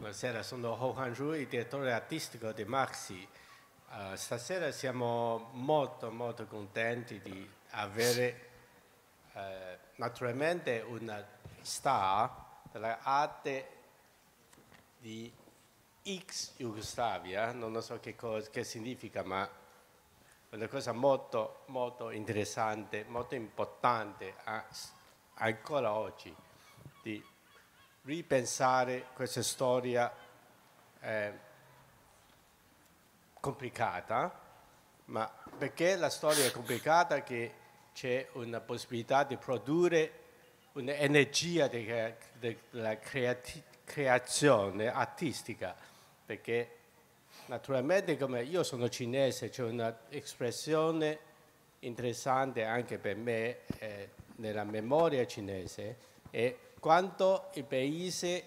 Buonasera, sono Ho Han-ru, il direttore artistico di Maxi. Stasera siamo molto contenti di avere naturalmente una star dell'arte di ex Jugoslavia, non so che significa, ma è una cosa molto interessante, molto importante ancora oggi, di ripensare questa storia complicata, ma perché la storia è complicata? Che c'è una possibilità di produrre un'energia della creazione artistica, perché naturalmente come io sono cinese c'è un'espressione interessante anche per me nella memoria cinese, è quanto il paese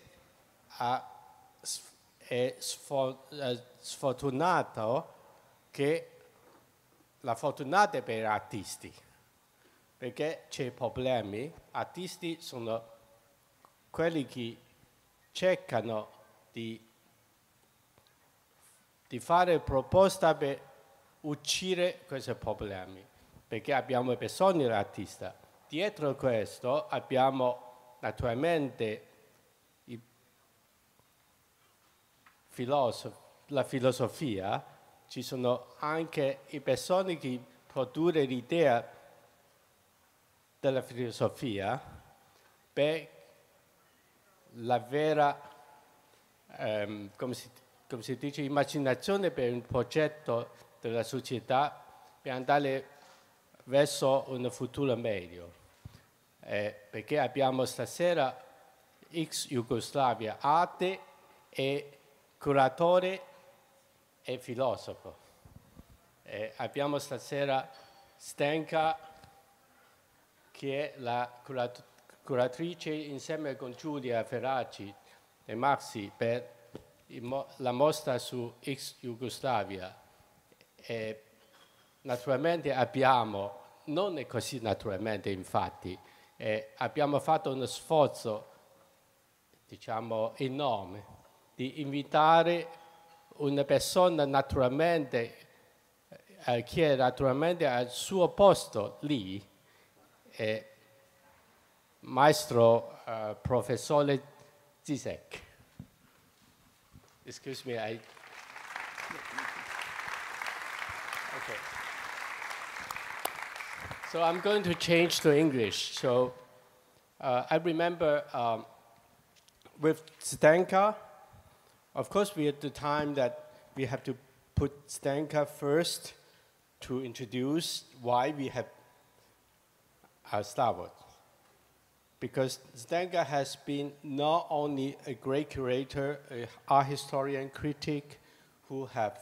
è sfortunato che la fortunata è per gli artisti, perché c'è problemi. Artisti sono quelli che cercano di fare proposta per uccidere questi problemi, perché abbiamo bisogno dell'artista. Dietro questo abbiamo naturalmente la filosofia, ci sono anche le persone che producono l'idea della filosofia per la vera, come si dice, immaginazione per un progetto della società per andare verso un futuro meglio. Perché abbiamo stasera ex Jugoslavia, arte e curatore e filosofo. Abbiamo stasera Stenka, che è la curatrice insieme con Giulia Ferracci e Maxi per la mostra su ex Jugoslavia. Naturalmente abbiamo, non è così naturalmente infatti, abbiamo fatto uno sforzo, diciamo, enorme di invitare una persona naturalmente, che è naturalmente al suo posto lì, maestro professore Zizek. Excuse me, okay. So I'm going to change to English. So I remember with Stenka, of course, we at the time that we have to put Stenka first to introduce why we have our Star Wars. Because Stenka has been not only a great curator, an art historian, critic, who have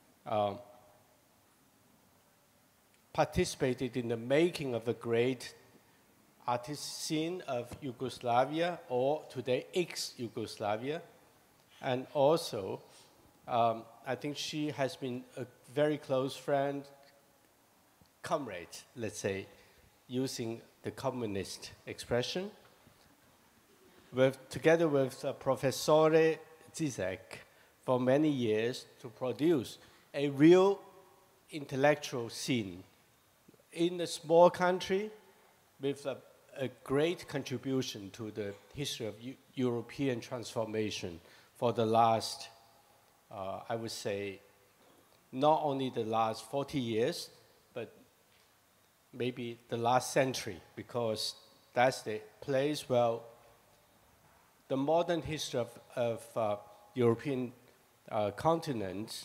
participated in the making of a great artist scene of Yugoslavia, or today ex-Yugoslavia. And also, I think she has been a very close friend, comrade, let's say, using the communist expression, together with Professor Zizek for many years to produce a real intellectual scene in a small country with a great contribution to the history of European transformation for the last, I would say, not only the last 40 years, but maybe the last century, because that's the place where the modern history of European continent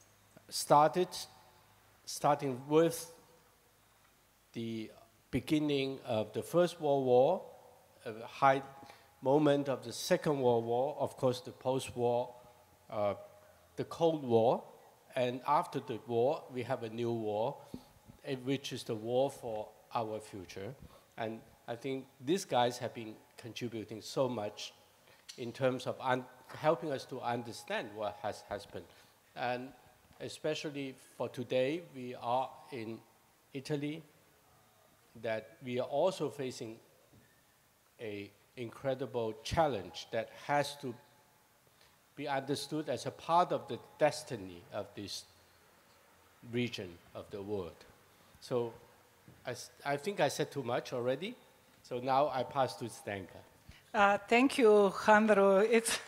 starting with the beginning of the First World War, a high moment of the Second World War, of course the post-war, the Cold War, and after the war we have a new war, which is the war for our future. And I think these guys have been contributing so much in terms of helping us to understand what has happened. And especially for today, we are in Italy, that we are also facing an incredible challenge that has to be understood as a part of the destiny of this region of the world. So I think I said too much already. So now I pass to Zdenka. Thank you, Handro.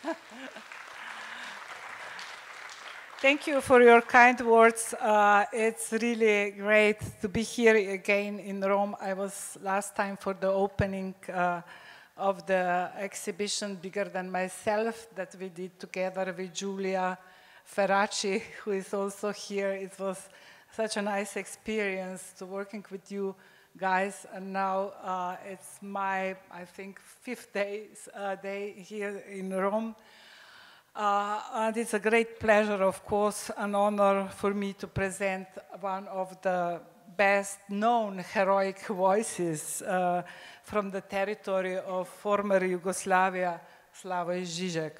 Thank you for your kind words. It's really great to be here again in Rome. I was last time for the opening of the exhibition Bigger Than Myself that we did together with Giulia Ferracci, who is also here. It was such a nice experience to working with you guys, and now it's my, I think, 5th day here in Rome. And it's a great pleasure, of course, an honor for me to present one of the best known heroic voices from the territory of former Yugoslavia, Slavoj Žižek.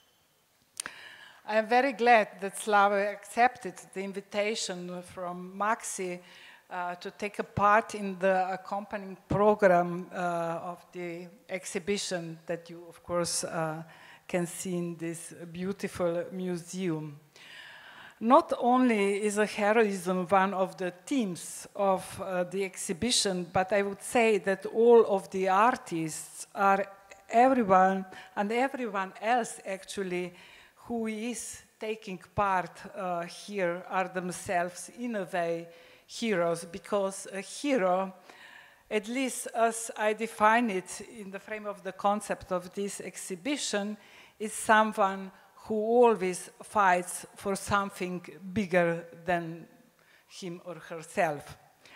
I am very glad that Slavoj accepted the invitation from Maxi to take a part in the accompanying program of the exhibition that you, of course, can see in this beautiful museum. Not only is heroism one of the themes of the exhibition, but I would say that all of the artists are everyone else actually who is taking part here are themselves in a way heroes, because a hero, at least as I define it in the frame of the concept of this exhibition, is someone who always fights for something bigger than him or herself.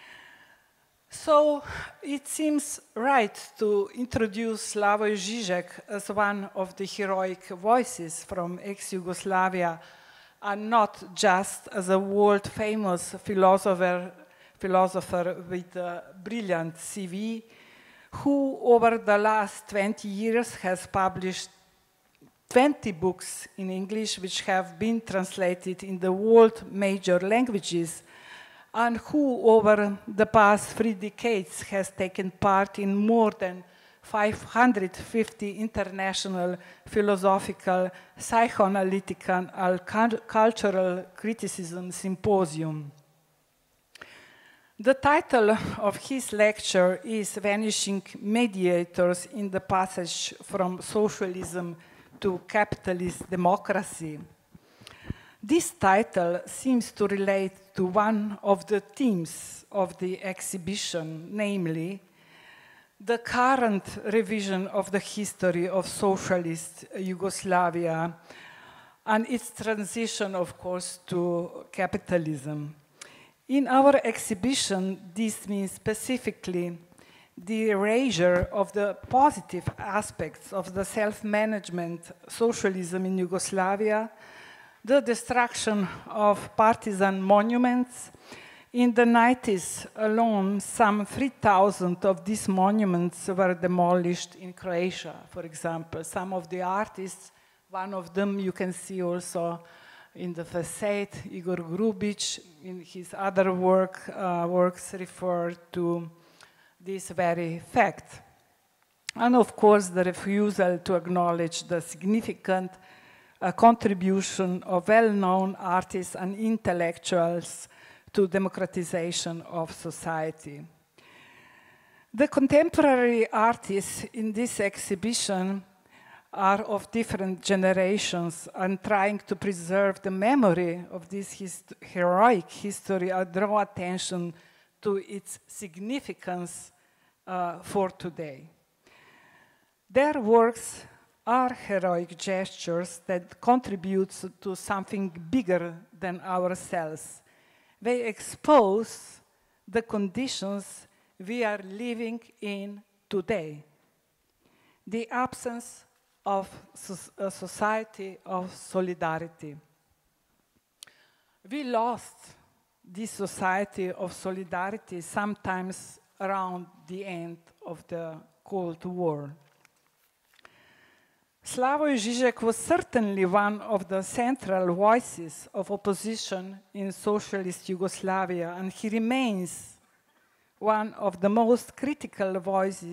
So it seems right to introduce Slavoj Žižek as one of the heroic voices from ex-Yugoslavia, and not just as a world-famous philosopher with a brilliant CV, who over the last 20 years has published 20 books in English which have been translated in the world major languages, and who over the past 3 decades has taken part in more than 550 international philosophical, psychoanalytic, and cultural criticism symposium. The title of his lecture is Vanishing Mediators in the Passage from Socialism to Capitalist Democracy. This title seems to relate to one of the themes of the exhibition, namely, the current revision of the history of socialist Yugoslavia and its transition, of course, to capitalism. In our exhibition, this means specifically the erasure of the positive aspects of the self-management socialism in Yugoslavia, the destruction of partisan monuments. In the 90s alone, some 3,000 of these monuments were demolished in Croatia, for example. Some of the artists, one of them you can see also in the facade, Igor Grubic, in his other works refer to this very fact. And of course, the refusal to acknowledge the significant contribution of well-known artists and intellectuals to democratization of society. The contemporary artists in this exhibition are of different generations, and trying to preserve the memory of this heroic history, I draw attention to its significance for today. Their works are heroic gestures that contribute to something bigger than ourselves. They expose the conditions we are living in today. The absence of a society of solidarity. We lost this society of solidarity sometimes around the end of the Cold War. Slavoj Žižek was certainly one of the central voices of opposition in socialist Yugoslavia, and he remains one of the most critical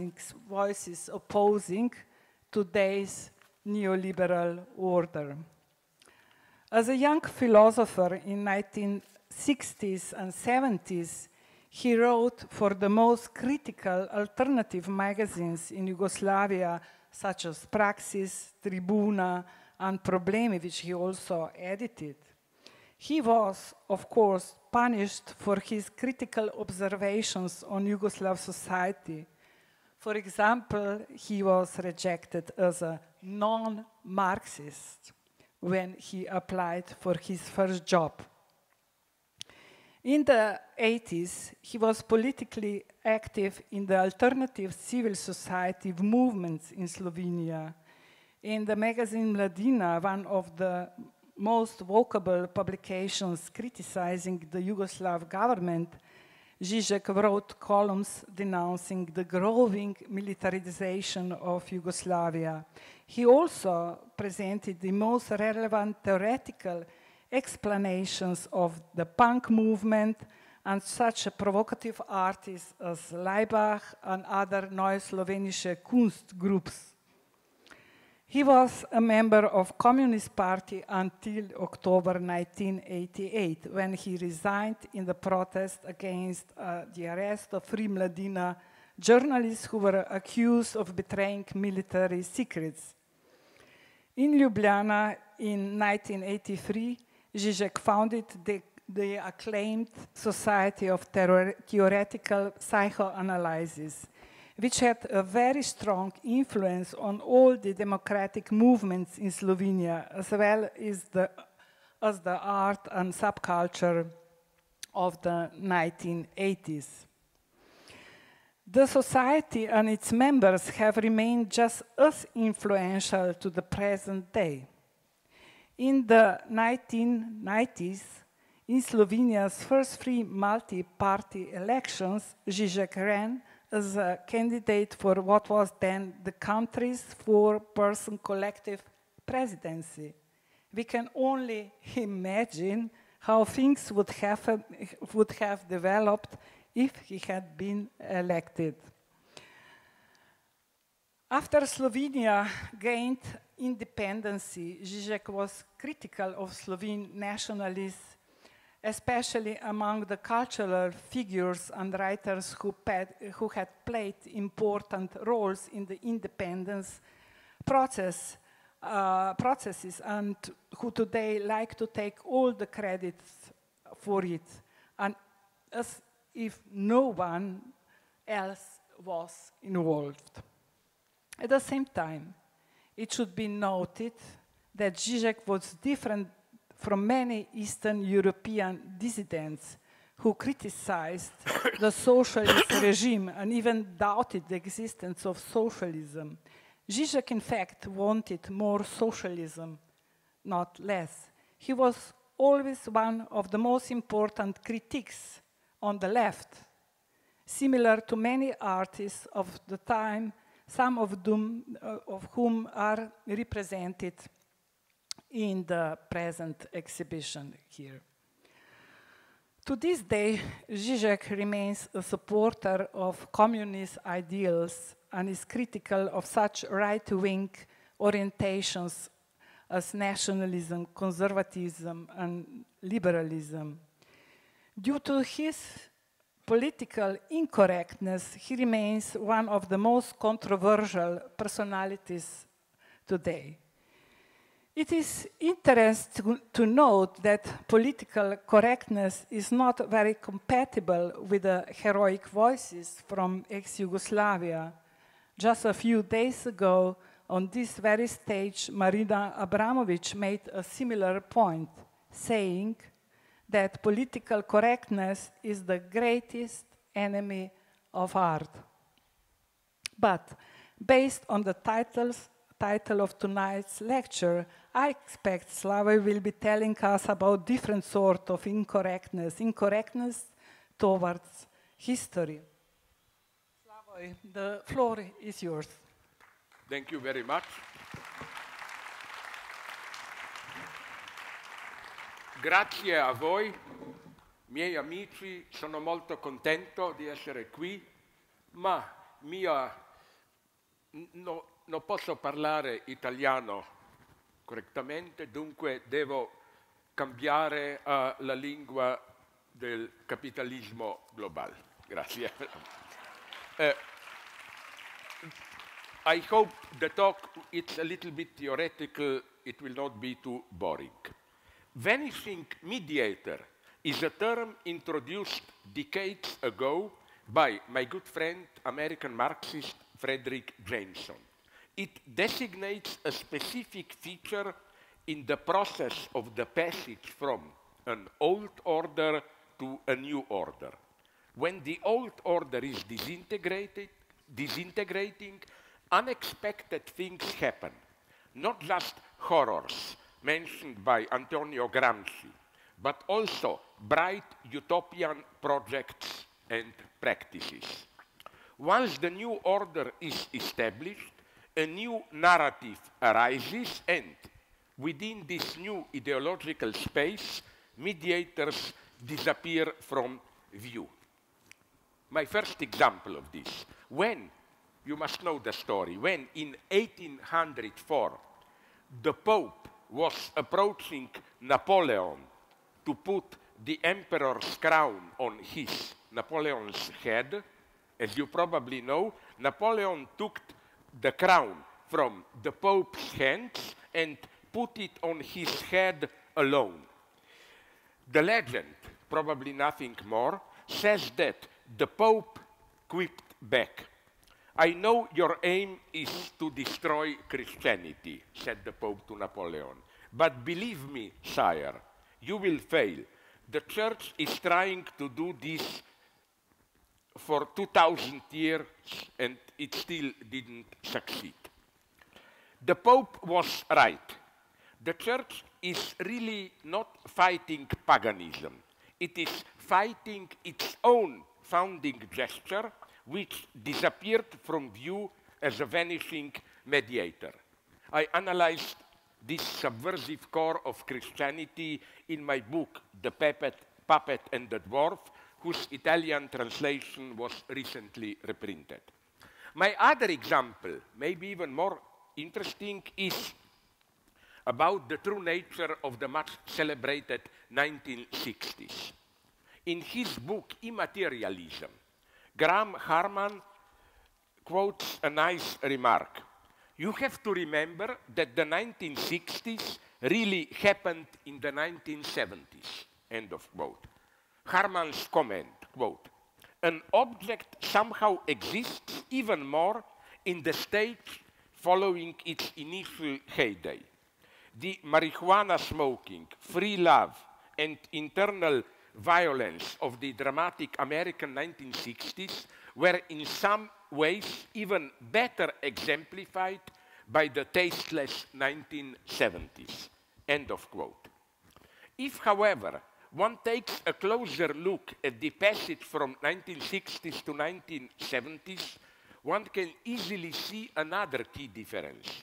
voices opposing today's neoliberal order. As a young philosopher in 1960s and 70s, he wrote for the most critical alternative magazines in Yugoslavia, such as Praxis, Tribuna, and Problemi, which he also edited. He was, of course, punished for his critical observations on Yugoslav society. For example, he was rejected as a non-Marxist when he applied for his first job. In the 80s, he was politically active in the alternative civil society movements in Slovenia. In the magazine Mladina, one of the most vocal publications criticizing the Yugoslav government, Žižek wrote columns denouncing the growing militarization of Yugoslavia. He also presented the most relevant theoretical explanations of the punk movement and such provocative artists as Laibach and other Neue Slowenische Kunst groups. He was a member of Communist Party until October 1988, when he resigned in the protest against the arrest of three Mladina journalists who were accused of betraying military secrets. In Ljubljana in 1983, Žižek founded the acclaimed Society of Theoretical Psychoanalysis, which had a very strong influence on all the democratic movements in Slovenia, as well as the art and subculture of the 1980s. The society and its members have remained just as influential to the present day. In the 1990s, in Slovenia's first free multi-party elections, Žižek ran as a candidate for what was then the country's four-person collective presidency. We can only imagine how things would have developed if he had been elected. After Slovenia gained independence, Žižek was critical of Slovene nationalists, especially among the cultural figures and writers who had played important roles in the independence processes and who today like to take all the credits for it, and as if no one else was involved. At the same time, it should be noted that Žižek was different from many Eastern European dissidents who criticized the socialist regime and even doubted the existence of socialism. Žižek, in fact, wanted more socialism, not less. He was always one of the most important critics on the left, similar to many artists of the time, some of whom are represented in the present exhibition here. To this day, Žižek remains a supporter of communist ideals and is critical of such right-wing orientations as nationalism, conservatism, and liberalism. Due to his political incorrectness, he remains one of the most controversial personalities today. It is interesting to note that political correctness is not very compatible with the heroic voices from ex-Yugoslavia. Just a few days ago, on this very stage, Marina Abramović made a similar point, saying that political correctness is the greatest enemy of art. But based on the title of tonight's lecture, I expect Slavoj will be telling us about different sort of incorrectness towards history. Slavoj, the floor is yours. Thank you very much. Grazie a voi, miei amici, sono molto contento di essere qui, ma non posso parlare italiano correttamente, dunque devo cambiare la lingua del capitalismo globale. Grazie. I hope the talk, it's a little bit theoretical, it will not be too boring. Vanishing mediator is a term introduced decades ago by my good friend, American Marxist Frederick Jameson. It designates a specific feature in the process of the passage from an old order to a new order. When the old order is disintegrating, unexpected things happen, not just horrors mentioned by Antonio Gramsci, but also bright utopian projects and practices. Once the new order is established, a new narrative arises, and within this new ideological space, mediators disappear from view. My first example of this, when, you must know the story, when in 1804 the Pope was approaching Napoleon to put the emperor's crown on Napoleon's head, as you probably know, Napoleon took the crown from the Pope's hands and put it on his head alone. The legend, probably nothing more, says that the Pope quipped back, "I know your aim is to destroy Christianity," said the Pope to Napoleon. "But believe me, sire, you will fail. The Church is trying to do this for 2,000 years and it still didn't succeed." The Pope was right. The Church is really not fighting paganism. It is fighting its own founding gesture, which disappeared from view as a vanishing mediator. I analyzed this subversive core of Christianity in my book, The Puppet and the Dwarf, whose Italian translation was recently reprinted. My other example, maybe even more interesting, is about the true nature of the much celebrated 1960s. In his book, Immaterialism, Graham Harman quotes a nice remark. "You have to remember that the 1960s really happened in the 1970s, end of quote. Harman's comment, quote, "An object somehow exists even more in the stage following its initial heyday. The marijuana smoking, free love, and internal violence of the dramatic American 1960s were in some ways even better exemplified by the tasteless 1970s," end of quote. If, however, one takes a closer look at the passage from 1960s to 1970s, one can easily see another key difference.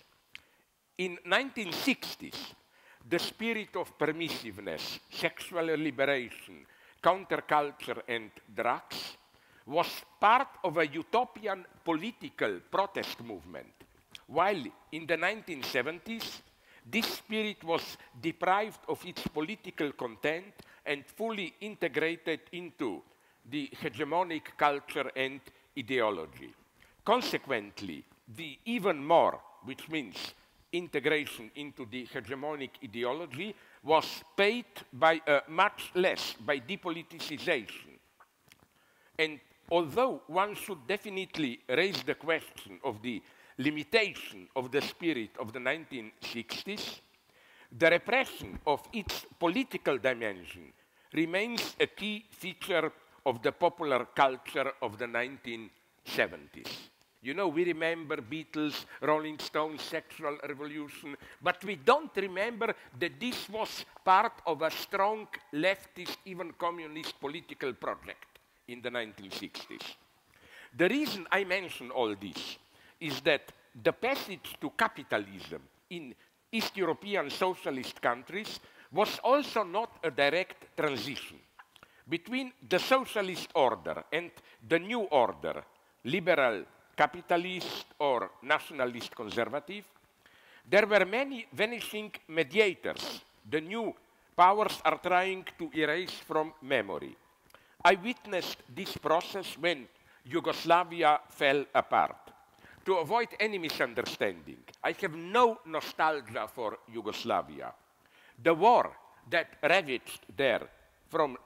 In 1960s, the spirit of permissiveness, sexual liberation, counterculture, and drugs was part of a utopian political protest movement, while in the 1970s, this spirit was deprived of its political content and fully integrated into the hegemonic culture and ideology. Consequently, the even more, which means integration into the hegemonic ideology, was paid by much less by depoliticization. And although one should definitely raise the question of the limitation of the spirit of the 1960s, the repression of its political dimension remains a key feature of the popular culture of the 1970s. You know, we remember Beatles, Rolling Stones, sexual revolution, but we don't remember that this was part of a strong leftist, even communist political project in the 1960s. The reason I mention all this is that the passage to capitalism in East European socialist countries was also not a direct transition. Between the socialist order and the new order, liberal capitalist or nationalist conservative, there were many vanishing mediators, the new powers are trying to erase from memory. I witnessed this process when Yugoslavia fell apart. To avoid any misunderstanding, I have no nostalgia for Yugoslavia. The war that ravaged there from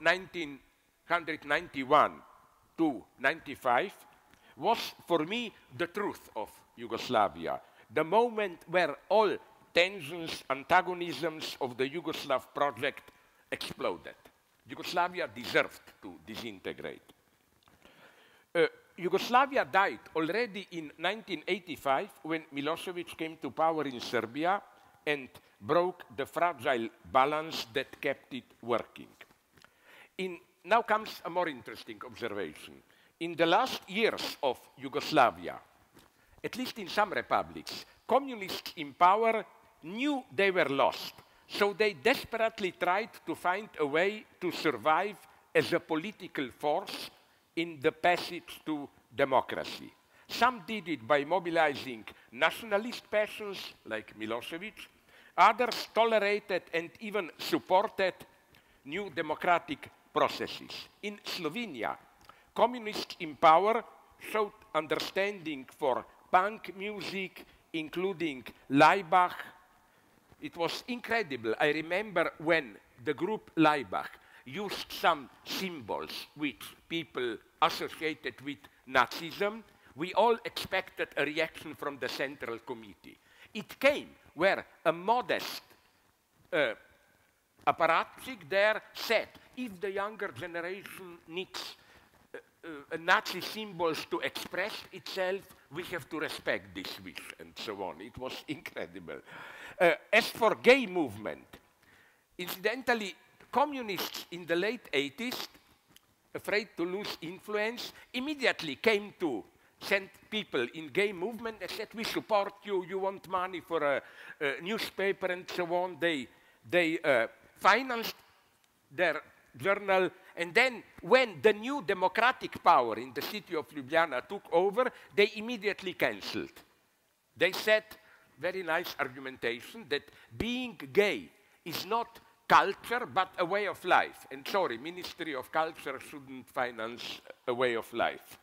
1991 to 95 was for me the truth of Yugoslavia, the moment where all tensions, antagonisms of the Yugoslav project exploded. Yugoslavia deserved to disintegrate. Yugoslavia died already in 1985 when Milosevic came to power in Serbia and broke the fragile balance that kept it working. Now comes a more interesting observation. In the last years of Yugoslavia, at least in some republics, communists in power knew they were lost, so they desperately tried to find a way to survive as a political force in the passage to democracy. Some did it by mobilizing nationalist passions, like Milosevic. Others tolerated and even supported new democratic processes. In Slovenia, communists in power showed understanding for punk music, including Laibach. It was incredible. I remember when the group Laibach used some symbols which people associated with Nazism, we all expected a reaction from the Central Committee. It came where a modest apparatchik there said, if the younger generation needs Nazi symbols to express itself, we have to respect this wish, and so on. It was incredible. As for gay movement, incidentally, communists in the late 80s, afraid to lose influence, immediately came to send people in gay movement and said, we support you, you want money for a newspaper and so on. They financed their journal, and then when the new democratic power in the city of Ljubljana took over, they immediately cancelled. They said, very nice argumentation, that being gay is not culture, but a way of life. And sorry, Ministry of Culture shouldn't finance a way of life.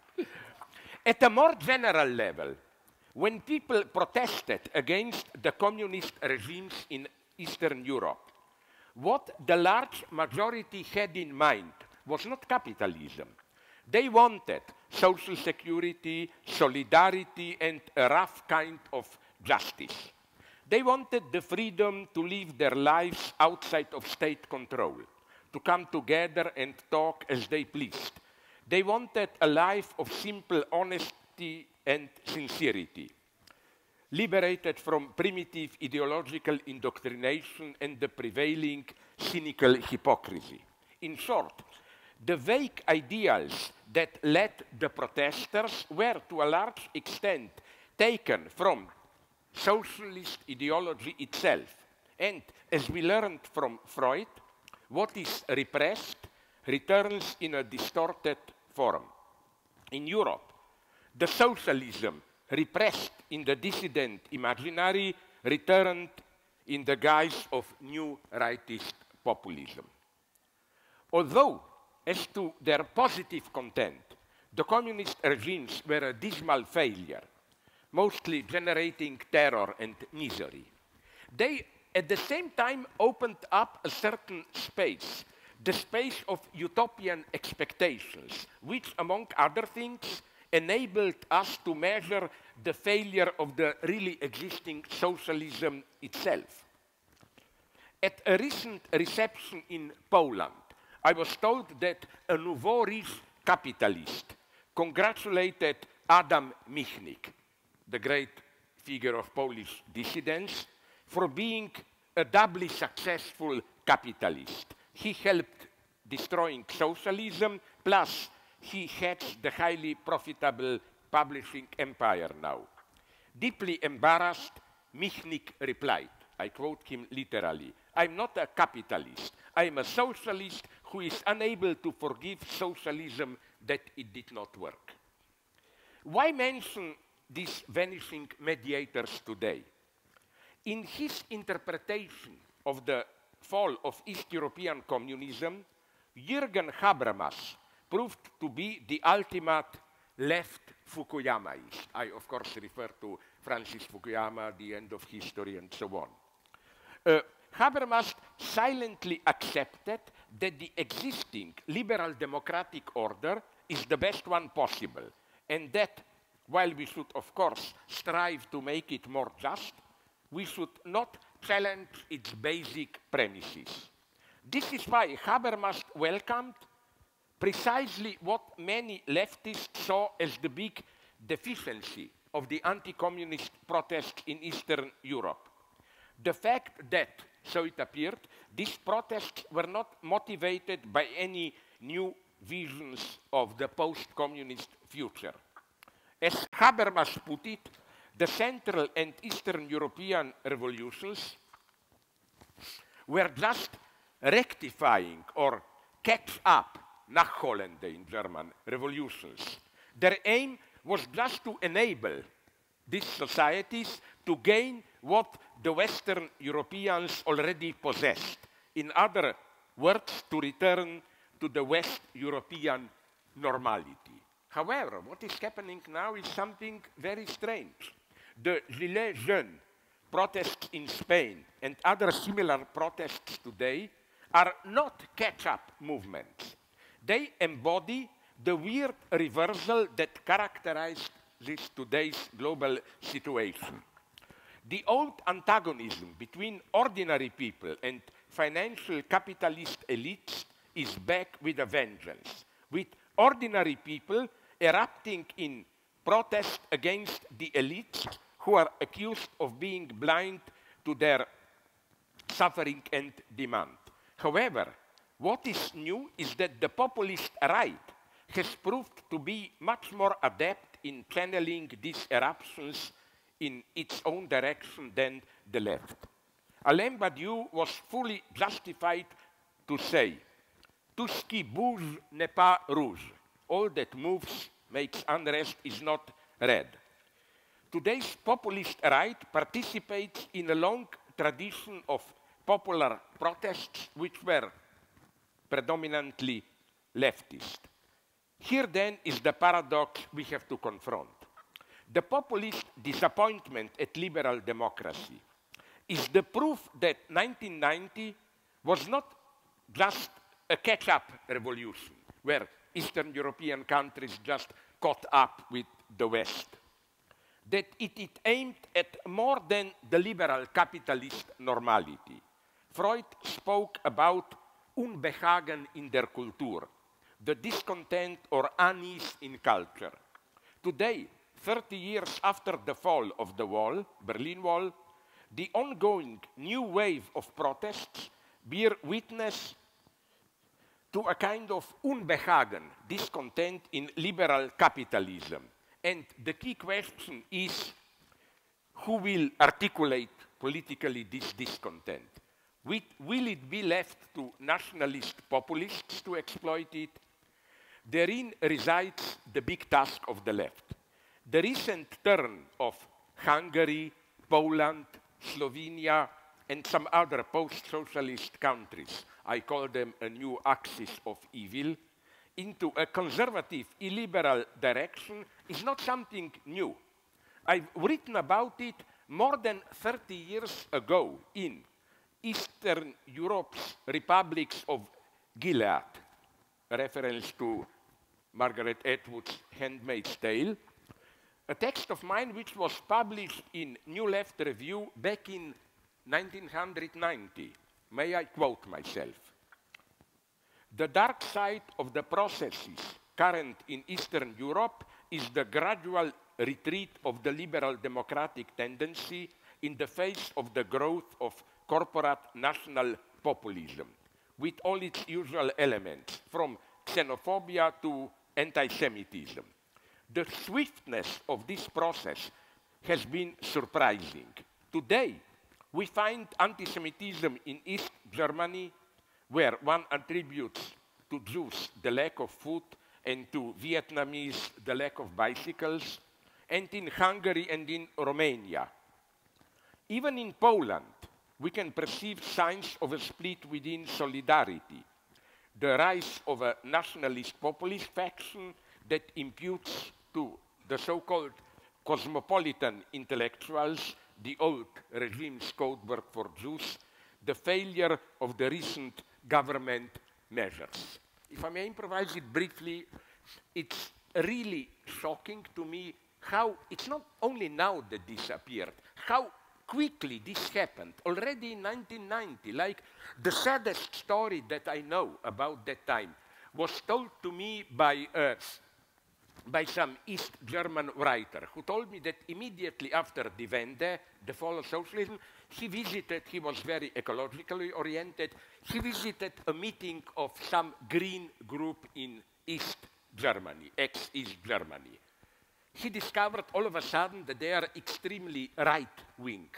At a more general level, when people protested against the communist regimes in Eastern Europe, what the large majority had in mind was not capitalism. They wanted social security, solidarity, and a rough kind of justice. They wanted the freedom to live their lives outside of state control, to come together and talk as they pleased. They wanted a life of simple honesty and sincerity, liberated from primitive ideological indoctrination and the prevailing cynical hypocrisy. In short, the vague ideals that led the protesters were to a large extent taken from socialist ideology itself. And as we learned from Freud, what is repressed returns in a distorted form. In Europe, the socialism repressed in the dissident imaginary returned in the guise of new rightist populism. Although, as to their positive content, the communist regimes were a dismal failure, mostly generating terror and misery, they at the same time opened up a certain space, the space of utopian expectations, which, among other things, enabled us to measure the failure of the really existing socialism itself. At a recent reception in Poland, I was told that a nouveau riche capitalist congratulated Adam Michnik, the great figure of Polish dissidents, for being a doubly successful capitalist. He helped destroying socialism, plus he heads the highly profitable publishing empire now. Deeply embarrassed, Michnik replied, I quote him literally, I'm not a capitalist. I'm a socialist who is unable to forgive socialism that it did not work. Why mention these vanishing mediators today? In his interpretation of the fall of East European communism, Jürgen Habermas proved to be the ultimate left Fukuyamaist. I, of course, refer to Francis Fukuyama, The End of History, and so on. Habermas silently accepted that the existing liberal democratic order is the best one possible, and that while we should, of course, strive to make it more just, we should not challenge its basic premises. This is why Habermas welcomed precisely what many leftists saw as the big deficiency of the anti-communist protests in Eastern Europe. The fact that, so it appeared, these protests were not motivated by any new visions of the post-communist future. As Habermas put it, the Central and Eastern European revolutions were just rectifying or catch-up, Nachholende in German, revolutions. Their aim was just to enable these societies to gain what the Western Europeans already possessed. In other words, to return to the West European normality. However, what is happening now is something very strange. The Gilets Jaunes protests in Spain and other similar protests today are not catch-up movements. They embody the weird reversal that characterized this today's global situation. The old antagonism between ordinary people and financial capitalist elites is back with a vengeance, with ordinary people erupting in protest against the elites who are accused of being blind to their suffering and demand. However, what is new is that the populist right has proved to be much more adept in channeling these eruptions in its own direction than the left. Alain Badiou was fully justified to say, "Tout ce qui bouge n'est pas rouge. All that moves makes unrest is not red." Today's populist right participates in a long tradition of popular protests which were predominantly leftist. Here then is the paradox we have to confront. The populist disappointment at liberal democracy is the proof that 1990 was not just a catch-up revolution where Eastern European countries just caught up with the West, that it aimed at more than the liberal capitalist normality. Freud spoke about Unbehagen in der Kultur, the discontent or unease in culture. Today, 30 years after the fall of the wall, Berlin Wall, the ongoing new wave of protests bear witness to a kind of Unbehagen, discontent in liberal capitalism. And the key question is, who will articulate politically this discontent? Will it be left to nationalist populists to exploit it? Therein resides the big task of the left. The recent turn of Hungary, Poland, Slovenia, and some other post-socialist countries, I call them a new axis of evil, into a conservative, illiberal direction is not something new. I've written about it more than 30 years ago in Eastern Europe's Republics of Gilead, a reference to Margaret Atwood's Handmaid's Tale, a text of mine which was published in New Left Review back in 1990. May I quote myself? "The dark side of the processes current in Eastern Europe is the gradual retreat of the liberal democratic tendency in the face of the growth of corporate national populism, with all its usual elements, from xenophobia to anti-Semitism. The swiftness of this process has been surprising. Today, we find anti-Semitism in East Germany, where one attributes to Jews the lack of food and to Vietnamese the lack of bicycles, and in Hungary and in Romania. Even in Poland, we can perceive signs of a split within Solidarity, the rise of a nationalist populist faction that imputes to the so-called cosmopolitan intellectuals, the old regime's code word for Jews, the failure of the recent government measures. If I may improvise it briefly, it's really shocking to me how it's not only now that this appeared, how quickly this happened, already in 1990. Like the saddest story that I know about that time was told to me by some East German writer who told me that immediately after Die Wende, the fall of socialism, he was very ecologically oriented, he visited a meeting of some green group in East Germany, ex-East Germany. He discovered all of a sudden that they are extremely right-wing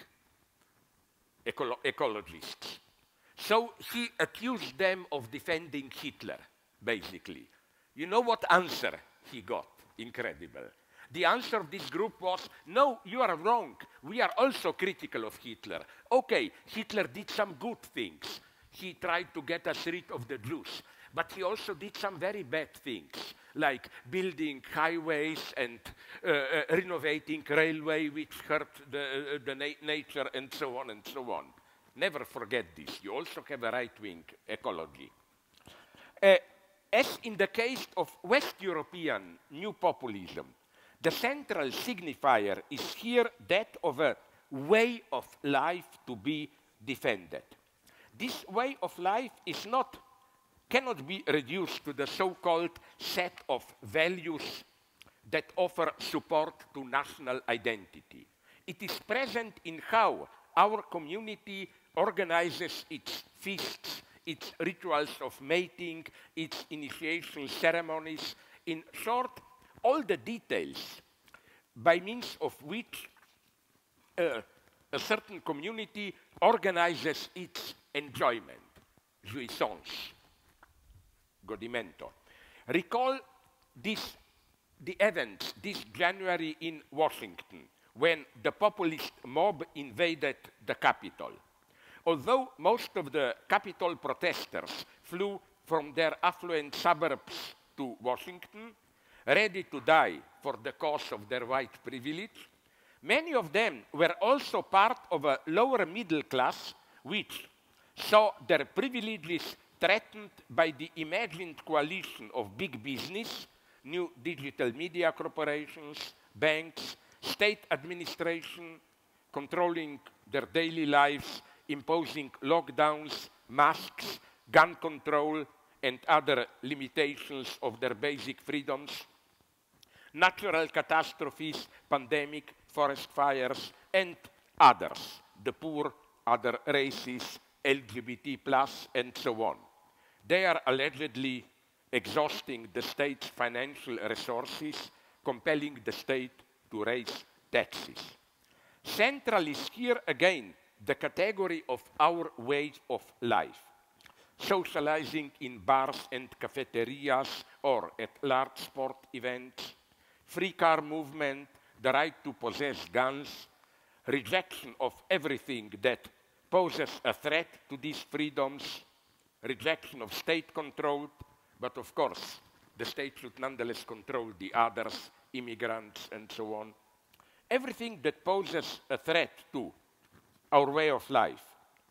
ecologists. So he accused them of defending Hitler, basically. You know what answer he got? Incredible. The answer of this group was, no, you are wrong. We are also critical of Hitler. Okay, Hitler did some good things. He tried to get us rid of the Jews. But he also did some very bad things, like building highways and renovating railway, which hurt the nature, and so on and so on. Never forget this. You also have a right-wing ecology. As in the case of West European new populism, the central signifier is here that of a way of life to be defended. This way of life cannot be reduced to the so-called set of values that offer support to national identity. It is present in how our community organizes its feasts, its rituals of mating, its initiation ceremonies, in short, all the details by means of which a certain community organizes its enjoyment, jouissance, godimento. Recall the events this January in Washington, when the populist mob invaded the Capitol. Although most of the Capitol protesters flew from their affluent suburbs to Washington, ready to die for the cause of their white privilege, many of them were also part of a lower middle class which saw their privileges threatened by the imagined coalition of big business, new digital media corporations, banks, state administration, controlling their daily lives, imposing lockdowns, masks, gun control, and other limitations of their basic freedoms, natural catastrophes, pandemic, forest fires, and others, the poor, other races, LGBT+, and so on. They are allegedly exhausting the state's financial resources, compelling the state to raise taxes. Central is here again the category of our way of life, socializing in bars and cafeterias or at large sport events, free car movement, the right to possess guns, rejection of everything that poses a threat to these freedoms, rejection of state control, but of course, the state should nonetheless control the others, immigrants, and so on. Everything that poses a threat to our way of life,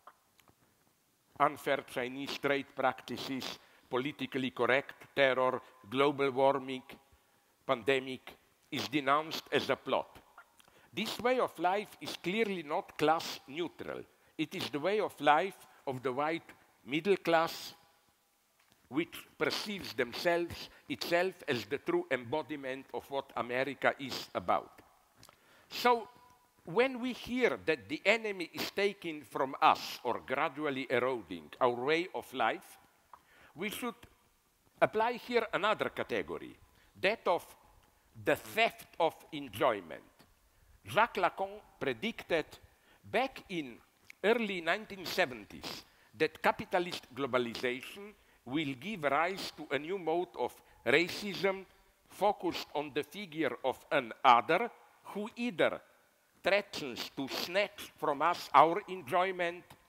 unfair Chinese trade practices, politically correct terror, global warming, pandemic, is denounced as a plot. This way of life is clearly not class neutral. It is the way of life of the white middle class, which perceives itself as the true embodiment of what America is about. So, when we hear that the enemy is taking from us or gradually eroding our way of life, we should apply here another category, that of the theft of enjoyment. Jacques Lacan predicted back in early 1970s that capitalist globalization will give rise to a new mode of racism focused on the figure of an other who either threatens to snatch from us our enjoyment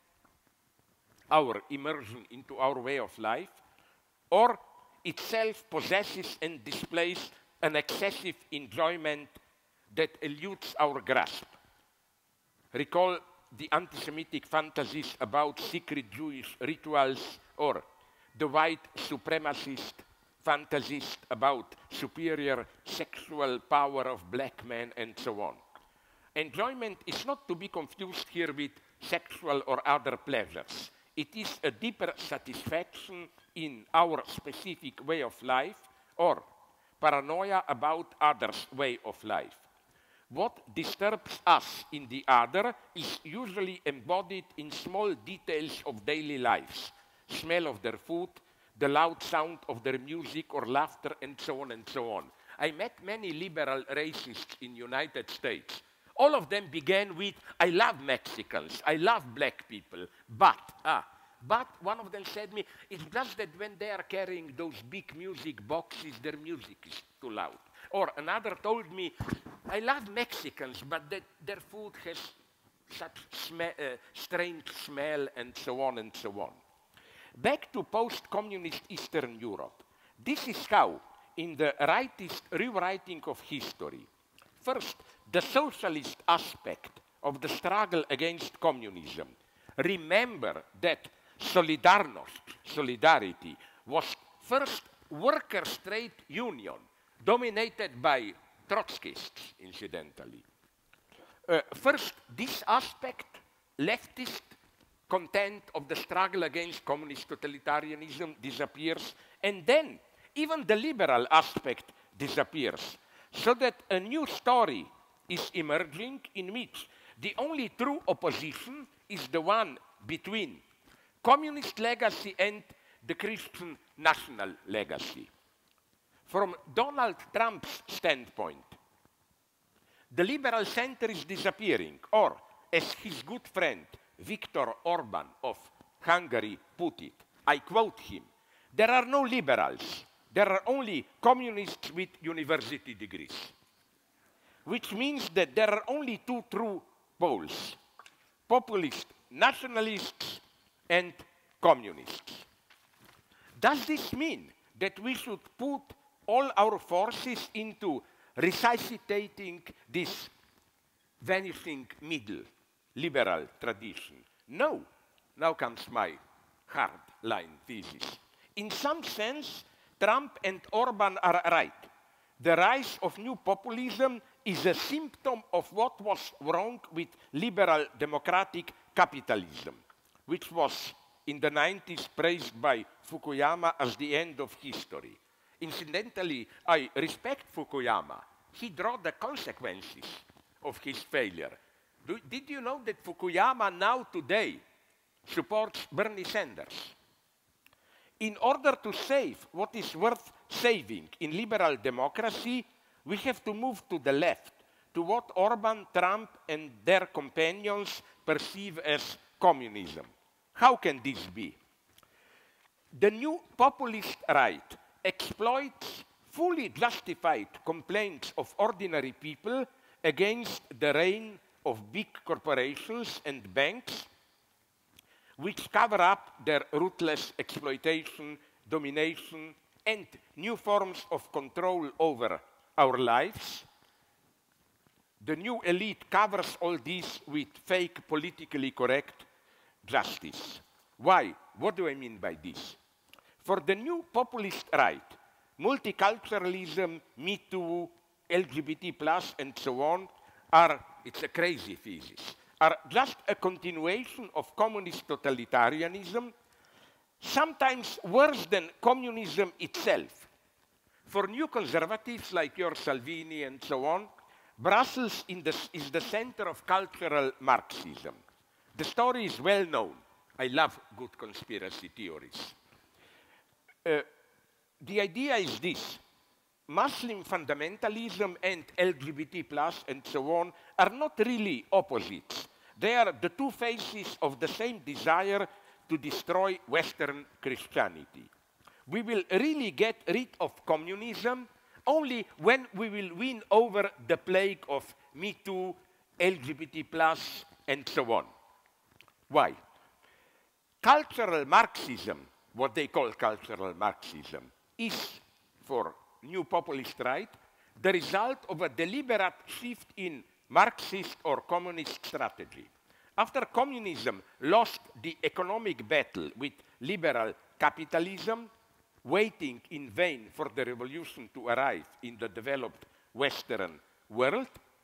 our immersion into our way of life, or itself possesses and displays an excessive enjoyment that eludes our grasp. Recall the anti-Semitic fantasies about secret Jewish rituals, or the white supremacist fantasies about superior sexual power of black men, and so on. Enjoyment is not to be confused here with sexual or other pleasures. It is a deeper satisfaction in our specific way of life, or paranoia about others' way of life. What disturbs us in the other is usually embodied in small details of daily lives: smell of their food, the loud sound of their music or laughter, and so on and so on. I met many liberal racists in the United States. All of them began with, I love Mexicans, I love black people, but one of them said to me, it's just that when they are carrying those big music boxes, their music is too loud. Or another told me, I love Mexicans, but their food has such strange smell, and so on and so on. Back to post-communist Eastern Europe. This is how, in the rightist rewriting of history, first, the socialist aspect of the struggle against communism. Remember that solidarity, was first workers' trade union, dominated by Trotskyists, incidentally. First, this aspect, leftist content of the struggle against communist totalitarianism, disappears, and then even the liberal aspect disappears, so that a new story is emerging in which the only true opposition is the one between communist legacy and the Christian national legacy. From Donald Trump's standpoint, the liberal center is disappearing, or, as his good friend Viktor Orban of Hungary put it, I quote him, there are no liberals, there are only communists with university degrees. Which means that there are only two true poles: populist nationalists and communists. Does this mean that we should put all our forces into resuscitating this vanishing middle liberal tradition? No. Now comes my hard-line thesis. In some sense, Trump and Orban are right. The rise of new populism is a symptom of what was wrong with liberal democratic capitalism, which was in the 90s praised by Fukuyama as the end of history. Incidentally, I respect Fukuyama. He drew the consequences of his failure. Did you know that Fukuyama now today supports Bernie Sanders? In order to save what is worth saving in liberal democracy, we have to move to the left, to what Orban, Trump, and their companions perceive as communism. How can this be? The new populist right exploits fully justified complaints of ordinary people against the reign of big corporations and banks, which cover up their ruthless exploitation, domination, and new forms of control over our lives. The new elite covers all this with fake, politically correct justice. Why? What do I mean by this? For the new populist right, multiculturalism, Me Too, LGBT+, and so on are, it's a crazy thesis, are just a continuation of communist totalitarianism, sometimes worse than communism itself. For new conservatives like your Salvini and so on, Brussels is the center of cultural Marxism. The story is well known. I love good conspiracy theories. The idea is this. Muslim fundamentalism and LGBT+, and so on, are not really opposites. They are the two faces of the same desire to destroy Western Christianity. We will really get rid of communism only when we will win over the plague of Me Too, LGBT+, and so on. Why? Cultural Marxism, what they call cultural Marxism, is, for new populist right, the result of a deliberate shift in Marxist or communist strategy. After communism lost the economic battle with liberal capitalism, waiting in vain for the revolution to arrive in the developed Western world,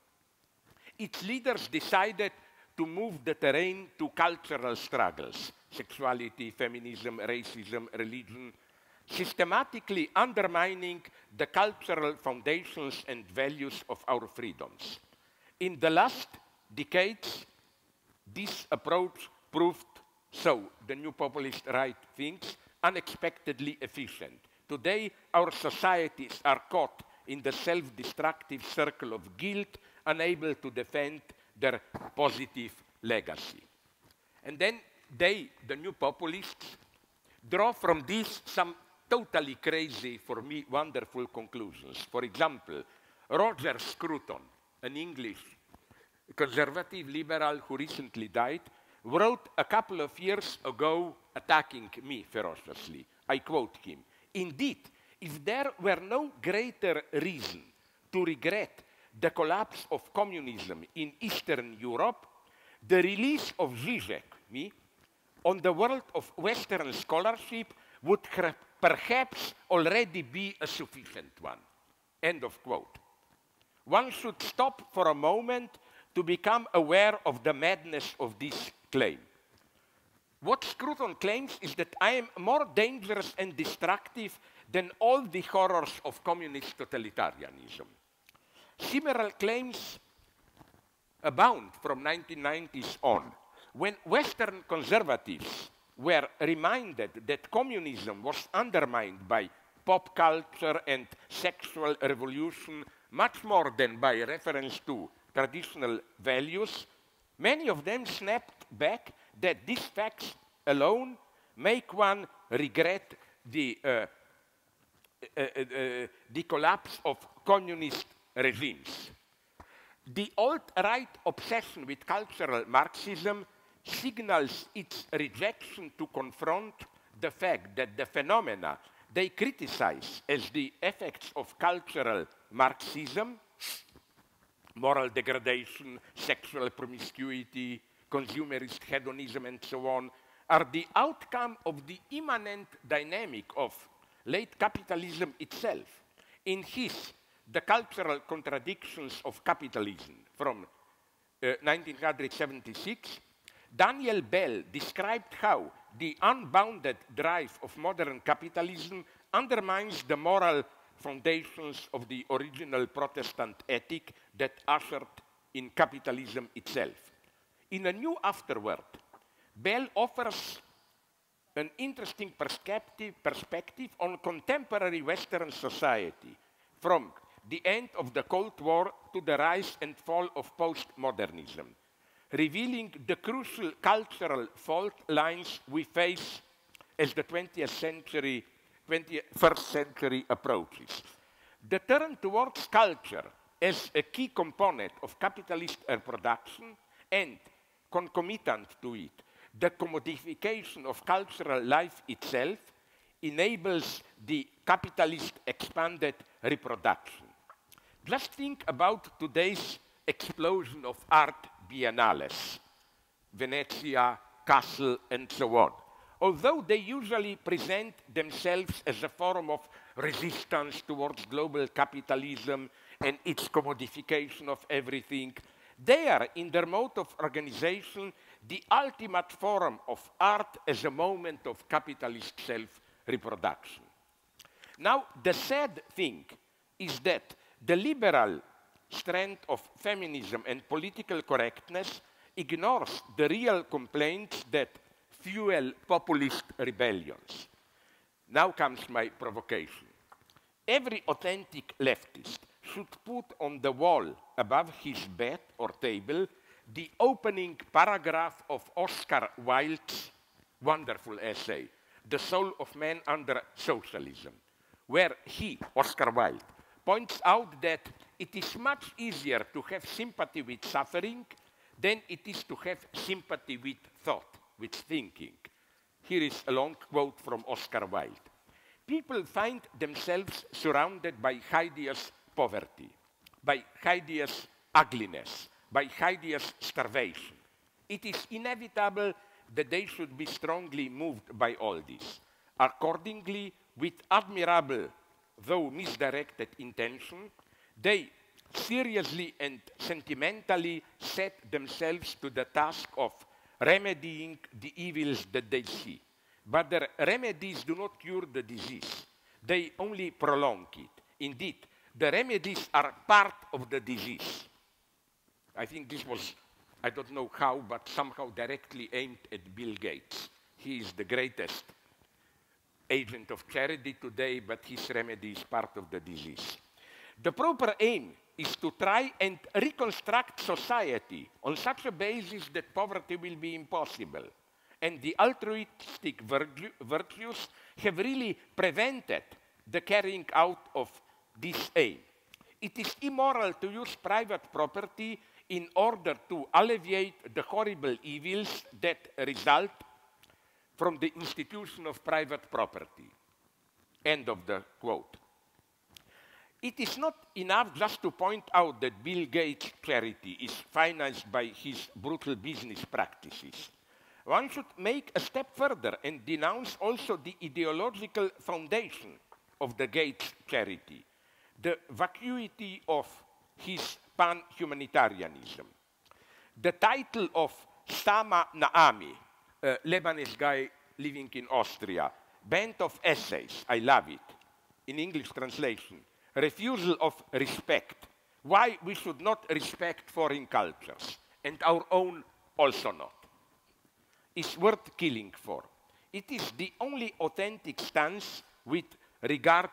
its leaders decided to move the terrain to cultural struggles, sexuality, feminism, racism, religion, systematically undermining the cultural foundations and values of our freedoms. In the last decades, this approach proved, so the new populist right thinks, unexpectedly efficient. Today, our societies are caught in the self-destructive circle of guilt, unable to defend their positive legacy. And then they, the new populists, draw from this some totally crazy, for me, wonderful conclusions. For example, Roger Scruton, an English conservative liberal who recently died, wrote a couple of years ago attacking me ferociously. I quote him, "Indeed, if there were no greater reason to regret the collapse of communism in Eastern Europe, the release of Zizek, me, on the world of Western scholarship would perhaps already be a sufficient one." End of quote. One should stop for a moment to become aware of the madness of this claim. What Scruton claims is that I am more dangerous and destructive than all the horrors of communist totalitarianism. Similar claims abound from 1990s on, when Western conservatives were reminded that communism was undermined by pop culture and sexual revolution much more than by reference to traditional values. Many of them snapped back that these facts alone make one regret the collapse of communist regimes. The alt-right obsession with cultural Marxism signals its rejection to confront the fact that the phenomena they criticize as the effects of cultural Marxism, moral degradation, sexual promiscuity, consumerist hedonism, and so on, are the outcome of the immanent dynamic of late capitalism itself. In his The Cultural Contradictions of Capitalism from 1976, Daniel Bell described how the unbounded drive of modern capitalism undermines the moral foundations of the original Protestant ethic that ushered in capitalism itself. In A New Afterword, Bell offers an interesting perspective on contemporary Western society, from the end of the Cold War to the rise and fall of postmodernism, revealing the crucial cultural fault lines we face as the 21st century approaches. The turn towards culture as a key component of capitalist reproduction, and concomitant to it, the commodification of cultural life itself, enables the capitalist expanded reproduction. Just think about today's explosion of art biennales, Venezia, Kassel, and so on. Although they usually present themselves as a form of resistance towards global capitalism and its commodification of everything, they are, in their mode of organization, the ultimate form of art as a moment of capitalist self-reproduction. Now, the sad thing is that the liberal strand of feminism and political correctness ignores the real complaints that fuel populist rebellions. Now comes my provocation. Every authentic leftist should put on the wall above his bed or table the opening paragraph of Oscar Wilde's wonderful essay, The Soul of Man Under Socialism, where he, Oscar Wilde, points out that it is much easier to have sympathy with suffering than it is to have sympathy with thought, with thinking. Here is a long quote from Oscar Wilde. People find themselves surrounded by hideous poverty, by hideous ugliness, by hideous starvation. It is inevitable that they should be strongly moved by all this. Accordingly, with admirable, though misdirected intention, they seriously and sentimentally set themselves to the task of remedying the evils that they see. But their remedies do not cure the disease. They only prolong it. Indeed, the remedies are part of the disease. I think this was, I don't know how, but somehow directly aimed at Bill Gates. He is the greatest agent of charity today, but his remedy is part of the disease. The proper aim is to try and reconstruct society on such a basis that poverty will be impossible. And the altruistic virtues have really prevented the carrying out of this aim. It is immoral to use private property in order to alleviate the horrible evils that result from the institution of private property. End of the quote. It is not enough just to point out that Bill Gates' charity is financed by his brutal business practices. One should make a step further and denounce also the ideological foundation of the Gates charity, the vacuity of his pan-humanitarianism. The title of Sama Naami, a Lebanese guy living in Austria, band of essays, I love it, in English translation, Refusal of Respect, why we should not respect foreign cultures, and our own also not, is worth killing for. It is the only authentic stance with regard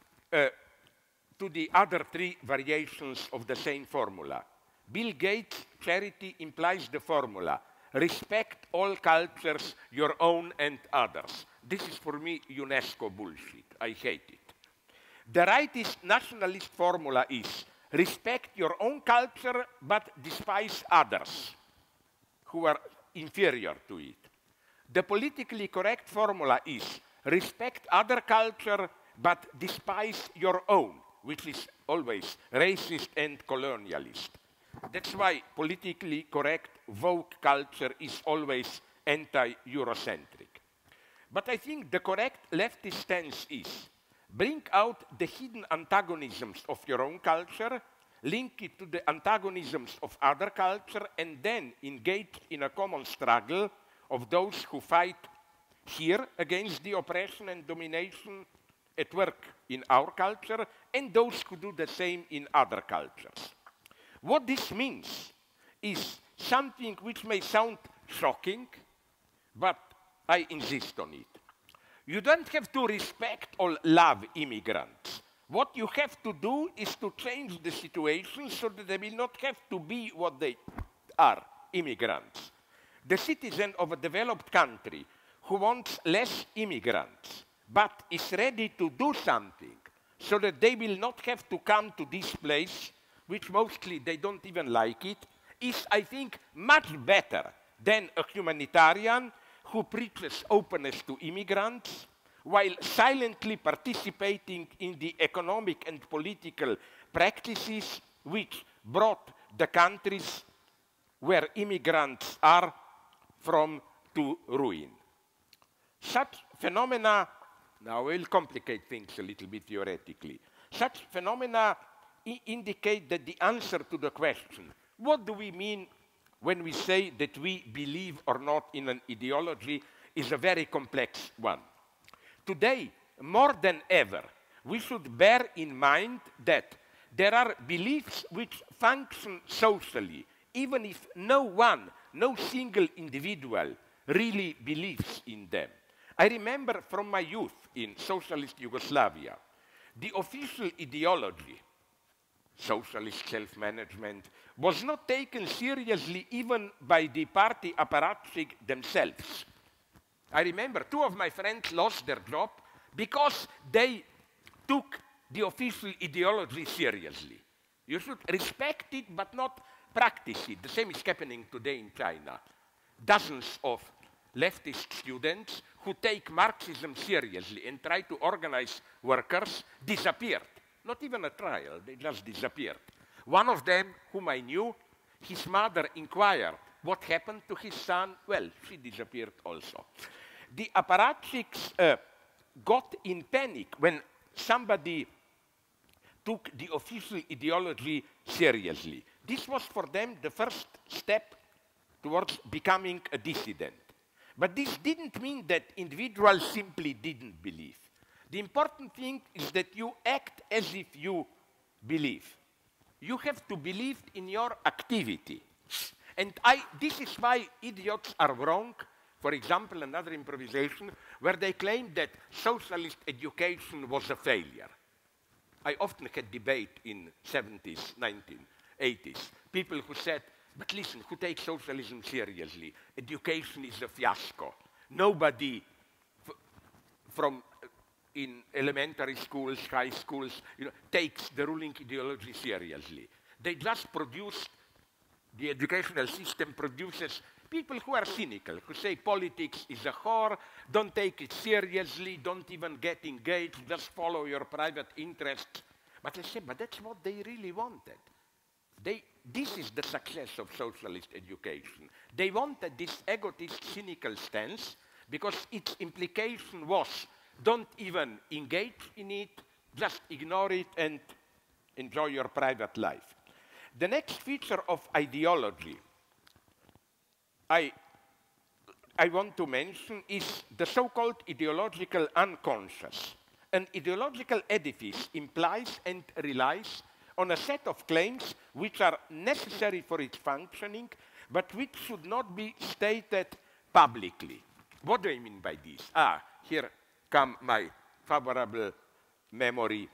to the other three variations of the same formula. Bill Gates' charity implies the formula, respect all cultures, your own and others. This is for me UNESCO bullshit. I hate it. The rightist nationalist formula is respect your own culture but despise others who are inferior to it. The politically correct formula is respect other culture but despise your own, which is always racist and colonialist. That's why politically correct woke culture is always anti-Eurocentric. But I think the correct leftist stance is bring out the hidden antagonisms of your own culture, link it to the antagonisms of other culture, and then engage in a common struggle of those who fight here against the oppression and domination at work in our culture, and those who do the same in other cultures. What this means is something which may sound shocking, but I insist on it. You don't have to respect or love immigrants. What you have to do is to change the situation so that they will not have to be what they are, immigrants. The citizen of a developed country who wants less immigrants but is ready to do something so that they will not have to come to this place, which mostly they don't even like it, is, I think, much better than a humanitarian who preaches openness to immigrants while silently participating in the economic and political practices which brought the countries where immigrants are from to ruin. Such phenomena, now we'll complicate things a little bit theoretically, such phenomena indicate that the answer to the question, what do we mean when we say that we believe or not in an ideology, is a very complex one. Today, more than ever, we should bear in mind that there are beliefs which function socially, even if no one, no single individual really believes in them. I remember from my youth in socialist Yugoslavia, the official ideology, socialist self-management, was not taken seriously even by the party apparatchik themselves. I remember 2 of my friends lost their job because they took the official ideology seriously. You should respect it but not practice it. The same is happening today in China. Dozens of leftist students who take Marxism seriously and try to organize workers disappeared. Not even a trial, they just disappeared. One of them, whom I knew, his mother inquired what happened to his son. Well, she disappeared also. The apparatchiks got in panic when somebody took the official ideology seriously. This was for them the first step towards becoming a dissident. But this didn't mean that individuals simply didn't believe. The important thing is that you act as if you believe. You have to believe in your activity. And this is why idiots are wrong. For example, another improvisation where they claim that socialist education was a failure. I often had debate in 70s, 1980s. People who said, but listen, who takes socialism seriously? Education is a fiasco. Nobody from in elementary schools, high schools, takes the ruling ideology seriously. They just produce, the educational system produces people who are cynical, who say politics is a whore, don't take it seriously, don't even get engaged, just follow your private interests. But I say, but that's what they really wanted. This is the success of socialist education. They wanted this egotist, cynical stance because its implication was don't even engage in it, just ignore it and enjoy your private life. The next feature of ideology I want to mention is the so-called ideological unconscious. An ideological edifice implies and relies on a set of claims which are necessary for its functioning, but which should not be stated publicly. What do I mean by this? Here come my favorable memory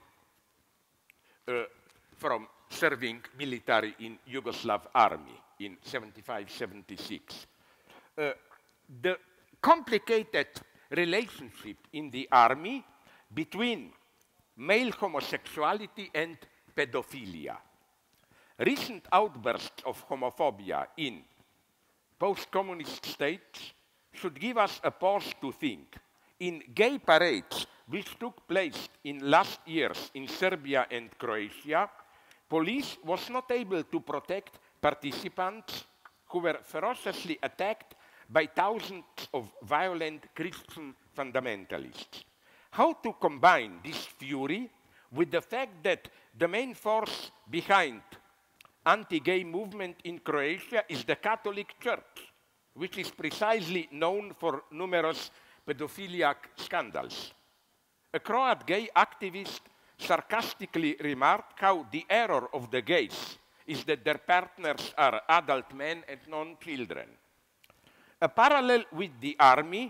from serving military in Yugoslav army in 75, 76. The complicated relationship in the army between male homosexuality and pedophilia. Recent outbursts of homophobia in post-communist states should give us a pause to think. In gay parades, which took place in last years in Serbia and Croatia, police was not able to protect participants who were ferociously attacked by thousands of violent Christian fundamentalists. How to combine this fury with the fact that the main force behind anti-gay movement in Croatia is the Catholic Church, which is precisely known for numerous pedophiliac scandals. A Croat gay activist sarcastically remarked how the error of the gays is that their partners are adult men and non-children. A parallel with the army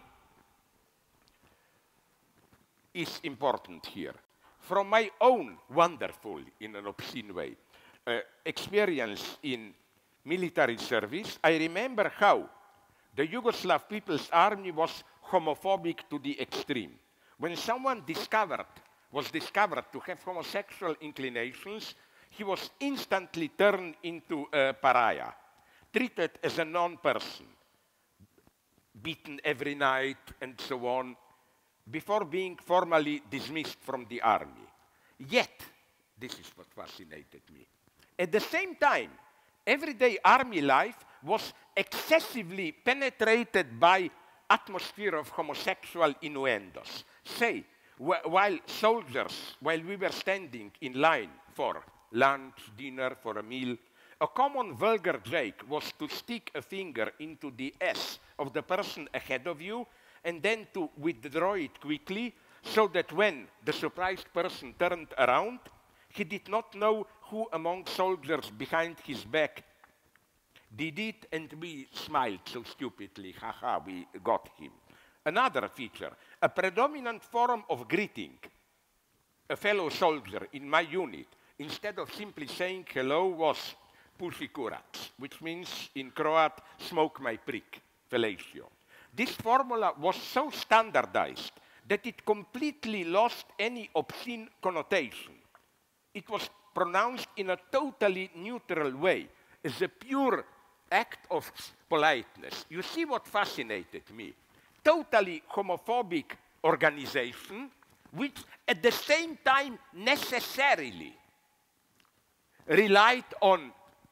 is important here. From my own wonderful, in an obscene way, experience in military service, I remember how the Yugoslav People's Army was homophobic to the extreme. When someone was discovered to have homosexual inclinations, he was instantly turned into a pariah, treated as a non-person, beaten every night and so on, before being formally dismissed from the army. Yet, this is what fascinated me, at the same time, everyday army life was excessively penetrated by atmosphere of homosexual innuendos. Say, while we were standing in line for lunch, dinner, for a meal, a common vulgar joke was to stick a finger into the ass of the person ahead of you and then to withdraw it quickly so that when the surprised person turned around, he did not know who among soldiers behind his back did it, and we smiled so stupidly, haha, we got him. Another feature, a predominant form of greeting a fellow soldier in my unit, instead of simply saying hello, was puši kurac, which means in Croat, smoke my prick, fellatio. This formula was so standardized that it completely lost any obscene connotation. It was pronounced in a totally neutral way, as a pure act of politeness. You see what fascinated me? totally homophobic organization, which at the same time necessarily relied on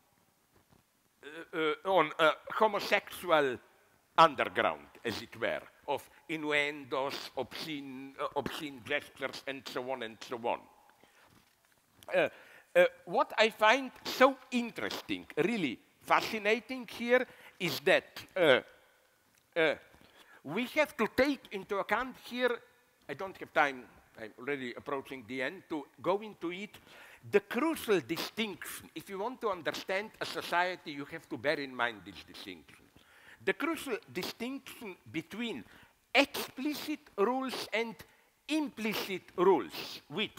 a homosexual underground, as it were, of innuendos, obscene gestures, and so on and so on. What I find so interesting, really fascinating here, is that we have to take into account here, I don't have time, I'm already approaching the end, to go into it, the crucial distinction. If you want to understand a society, you have to bear in mind this distinction. The crucial distinction between explicit rules and implicit rules, which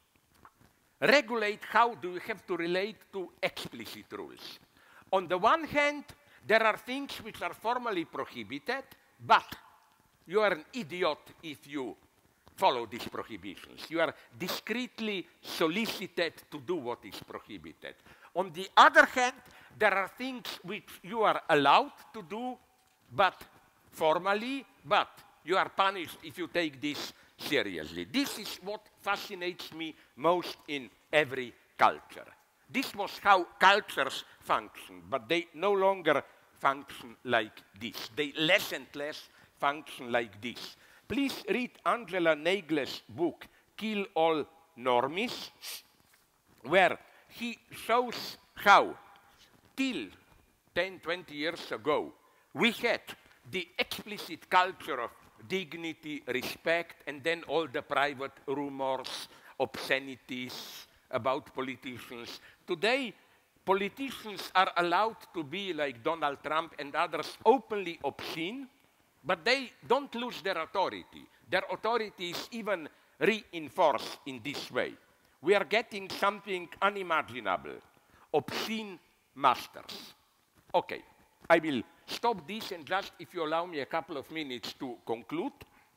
regulate how do you have to relate to explicit rules. On the one hand, there are things which are formally prohibited, but you are an idiot if you follow these prohibitions. You are discreetly solicited to do what is prohibited. On the other hand, there are things which you are allowed to do, but formally, but you are punished if you take this seriously. This is what fascinates me most in every culture. This was how cultures function, but they no longer function like this. They less and less function like this. Please read Angela Nagle's book, Kill All Normies, where he shows how, till 10, 20 years ago, we had the explicit culture of dignity, respect, and then all the private rumors, obscenities about politicians. Today, politicians are allowed to be like Donald Trump and others, openly obscene, but they don't lose their authority. Their authority is even reinforced in this way. We are getting something unimaginable, obscene masters. Okay, I will stop this and just, if you allow me a couple of minutes to conclude.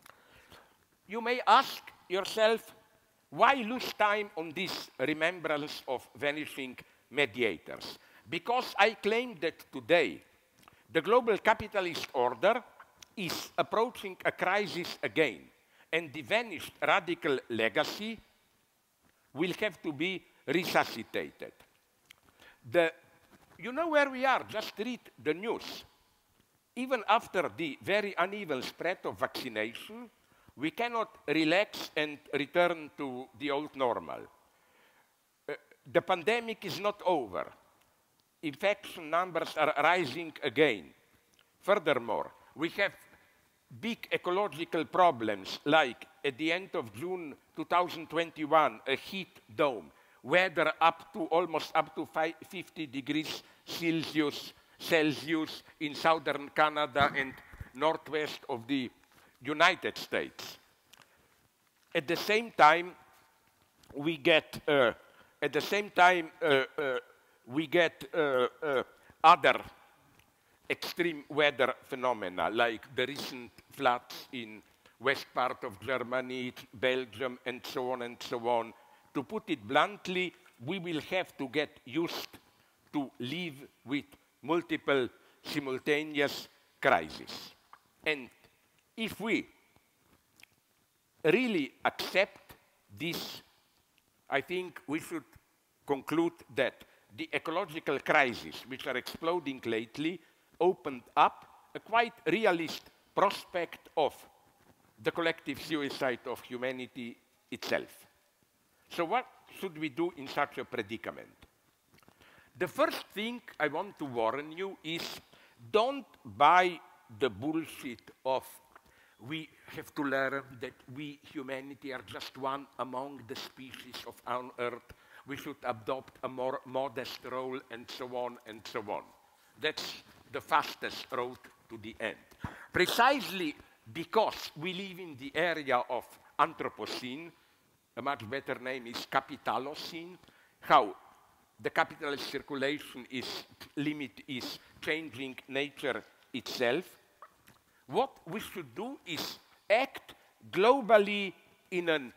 You may ask yourself, why lose time on this remembrance of vanishing mediators? Because I claim that today the global capitalist order is approaching a crisis again, and the vanished radical legacy will have to be resuscitated. You know where we are, just read the news. Even after the very uneven spread of vaccination, we cannot relax and return to the old normal. The pandemic is not over. Infection numbers are rising again. Furthermore, we have big ecological problems, like at the end of June 2021, a heat dome, weather almost up to 50 degrees Celsius in southern Canada and northwest of the United States. At the same time, we get other extreme weather phenomena, like the recent floods in west part of Germany, Belgium, and so on and so on. To put it bluntly, we will have to get used to live with multiple simultaneous crises. And if we really accept this, I think we should conclude that the ecological crises which are exploding lately opened up a quite realist prospect of the collective suicide of humanity itself. So what should we do in such a predicament? The first thing I want to warn you is, don't buy the bullshit of we have to learn that we, humanity, are just one among the species of our Earth. We should adopt a more modest role, and so on and so on. That's the fastest road to the end. Precisely because we live in the area of Anthropocene, a much better name is Capitalocene, how the capitalist circulation is changing nature itself. What we should do is act globally in an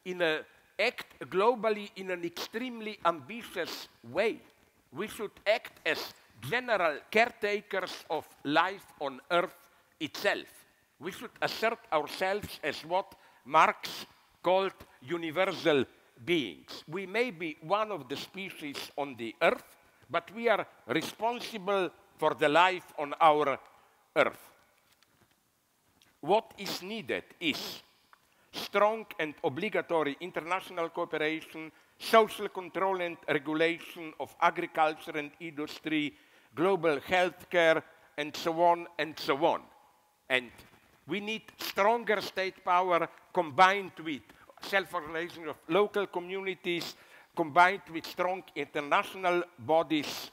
extremely ambitious way. We should act as general caretakers of life on Earth itself. We should assert ourselves as what Marx called universal beings. We may be one of the species on the earth, but we are responsible for the life on our earth. What is needed is strong and obligatory international cooperation, social control and regulation of agriculture and industry, global healthcare, and so on and so on. And we need stronger state power combined with self-organization of local communities, combined with strong international bodies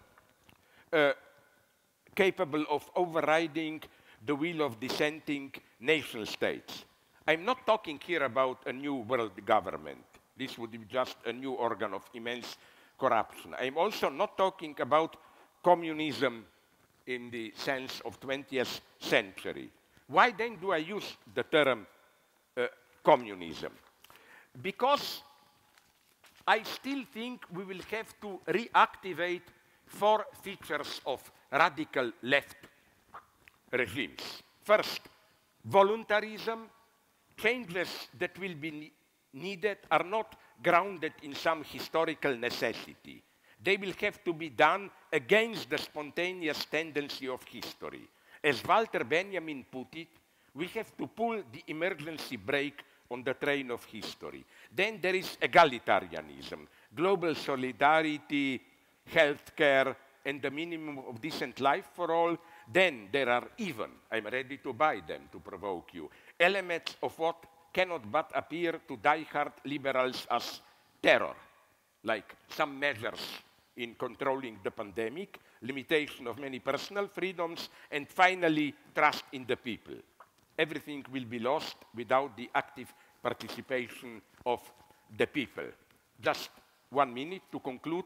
capable of overriding the will of dissenting nation states. I'm not talking here about a new world government. This would be just a new organ of immense corruption. I'm also not talking about communism in the sense of 20th century. Why then do I use the term communism? Because I still think we will have to reactivate 4 features of radical left regimes. First, voluntarism. Changes that will be needed are not grounded in some historical necessity. They will have to be done against the spontaneous tendency of history. As Walter Benjamin put it, we have to pull the emergency brake on the train of history. Then there is egalitarianism, global solidarity, healthcare, and the minimum of decent life for all. Then there are even, I'm ready to buy them to provoke you, elements of what cannot but appear to die-hard liberals as terror, like some measures in controlling the pandemic, limitation of many personal freedoms, and finally, trust in the people. Everything will be lost without the active participation of the people. Just 1 minute to conclude.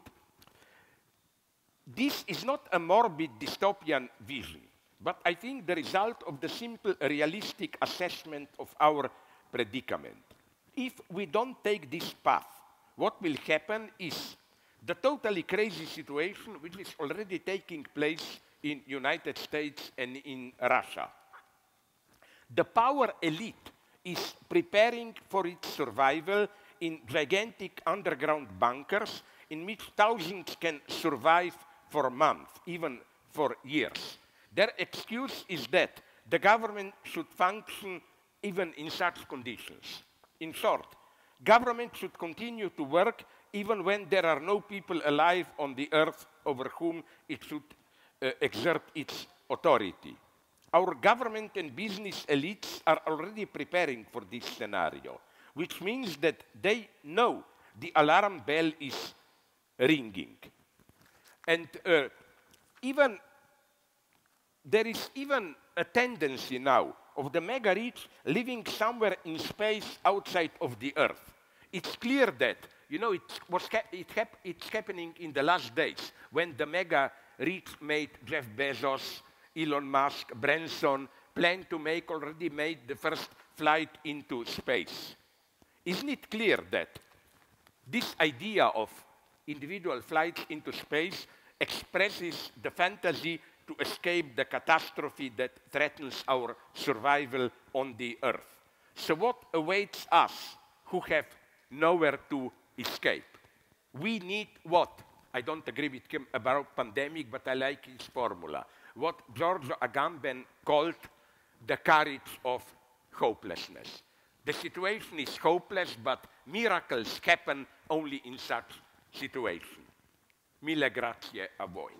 This is not a morbid dystopian vision, but I think the result of the simple realistic assessment of our predicament. If we don't take this path, what will happen is the totally crazy situation which is already taking place in United States and in Russia. The power elite is preparing for its survival in gigantic underground bunkers in which thousands can survive for months, even for years. Their excuse is that the government should function even in such conditions. In short, government should continue to work even when there are no people alive on the earth over whom it should exert its authority. Our government and business elites are already preparing for this scenario, which means that they know the alarm bell is ringing. And there is even a tendency now of the mega-rich living somewhere in space outside of the Earth. It's clear that, you know, it's happening in the last days when the mega-rich made Jeff Bezos, Elon Musk, Branson, already made the first flight into space. Isn't it clear that this idea of individual flights into space expresses the fantasy to escape the catastrophe that threatens our survival on the Earth? So what awaits us who have nowhere to escape? We need what? I don't agree with him about pandemic, but I like his formula. What Giorgio Agamben called the courage of hopelessness. The situation is hopeless, but miracles happen only in such situation. Mille grazie a voi.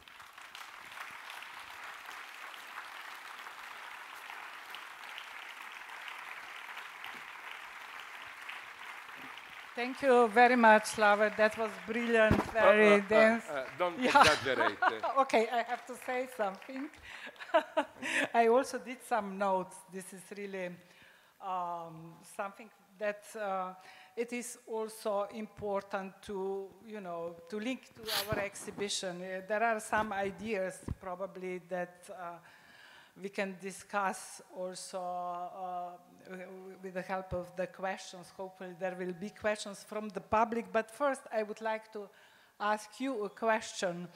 Thank you very much, Slava. That was brilliant, very dense. Don't exaggerate. Okay, I have to say something. I also did some notes. This is really something that it is also important to, you know, to link to our exhibition. There are some ideas probably that we can discuss also with the help of the questions. Hopefully there will be questions from the public. But first I would like to ask you a question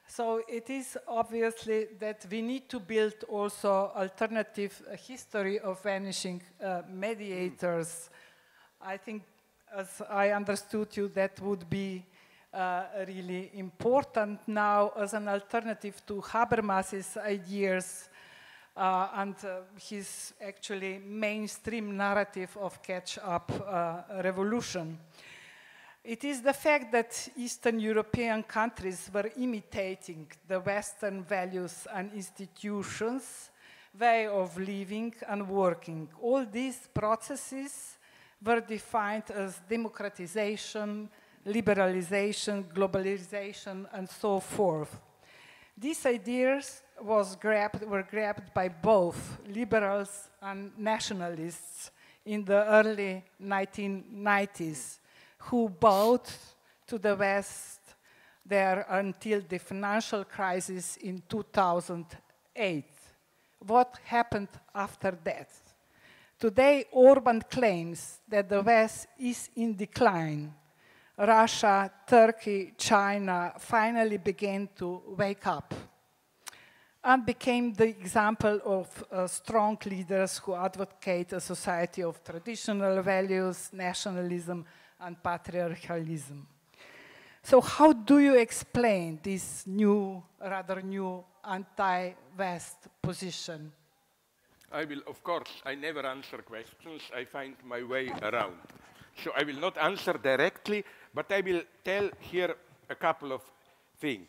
So it is obviously that we need to build also alternative history of vanishing mediators. I think, as I understood you, that would be really important now as an alternative to Habermas's ideas and his actually mainstream narrative of catch-up revolution. It is the fact that Eastern European countries were imitating the Western values and institutions, way of living and working. All these processes were defined as democratization, liberalization, globalization, and so forth. These ideas were grabbed by both liberals and nationalists in the early 1990s, who bowed to the West there until the financial crisis in 2008. What happened after that? Today, Orban claims that the West is in decline. Russia, Turkey, China finally began to wake up and became the example of strong leaders who advocate a society of traditional values, nationalism, and patriarchalism. So how do you explain this rather new anti-West position? I will, of course, I never answer questions. I find my way around. So I will not answer directly, but I will tell here a couple of things.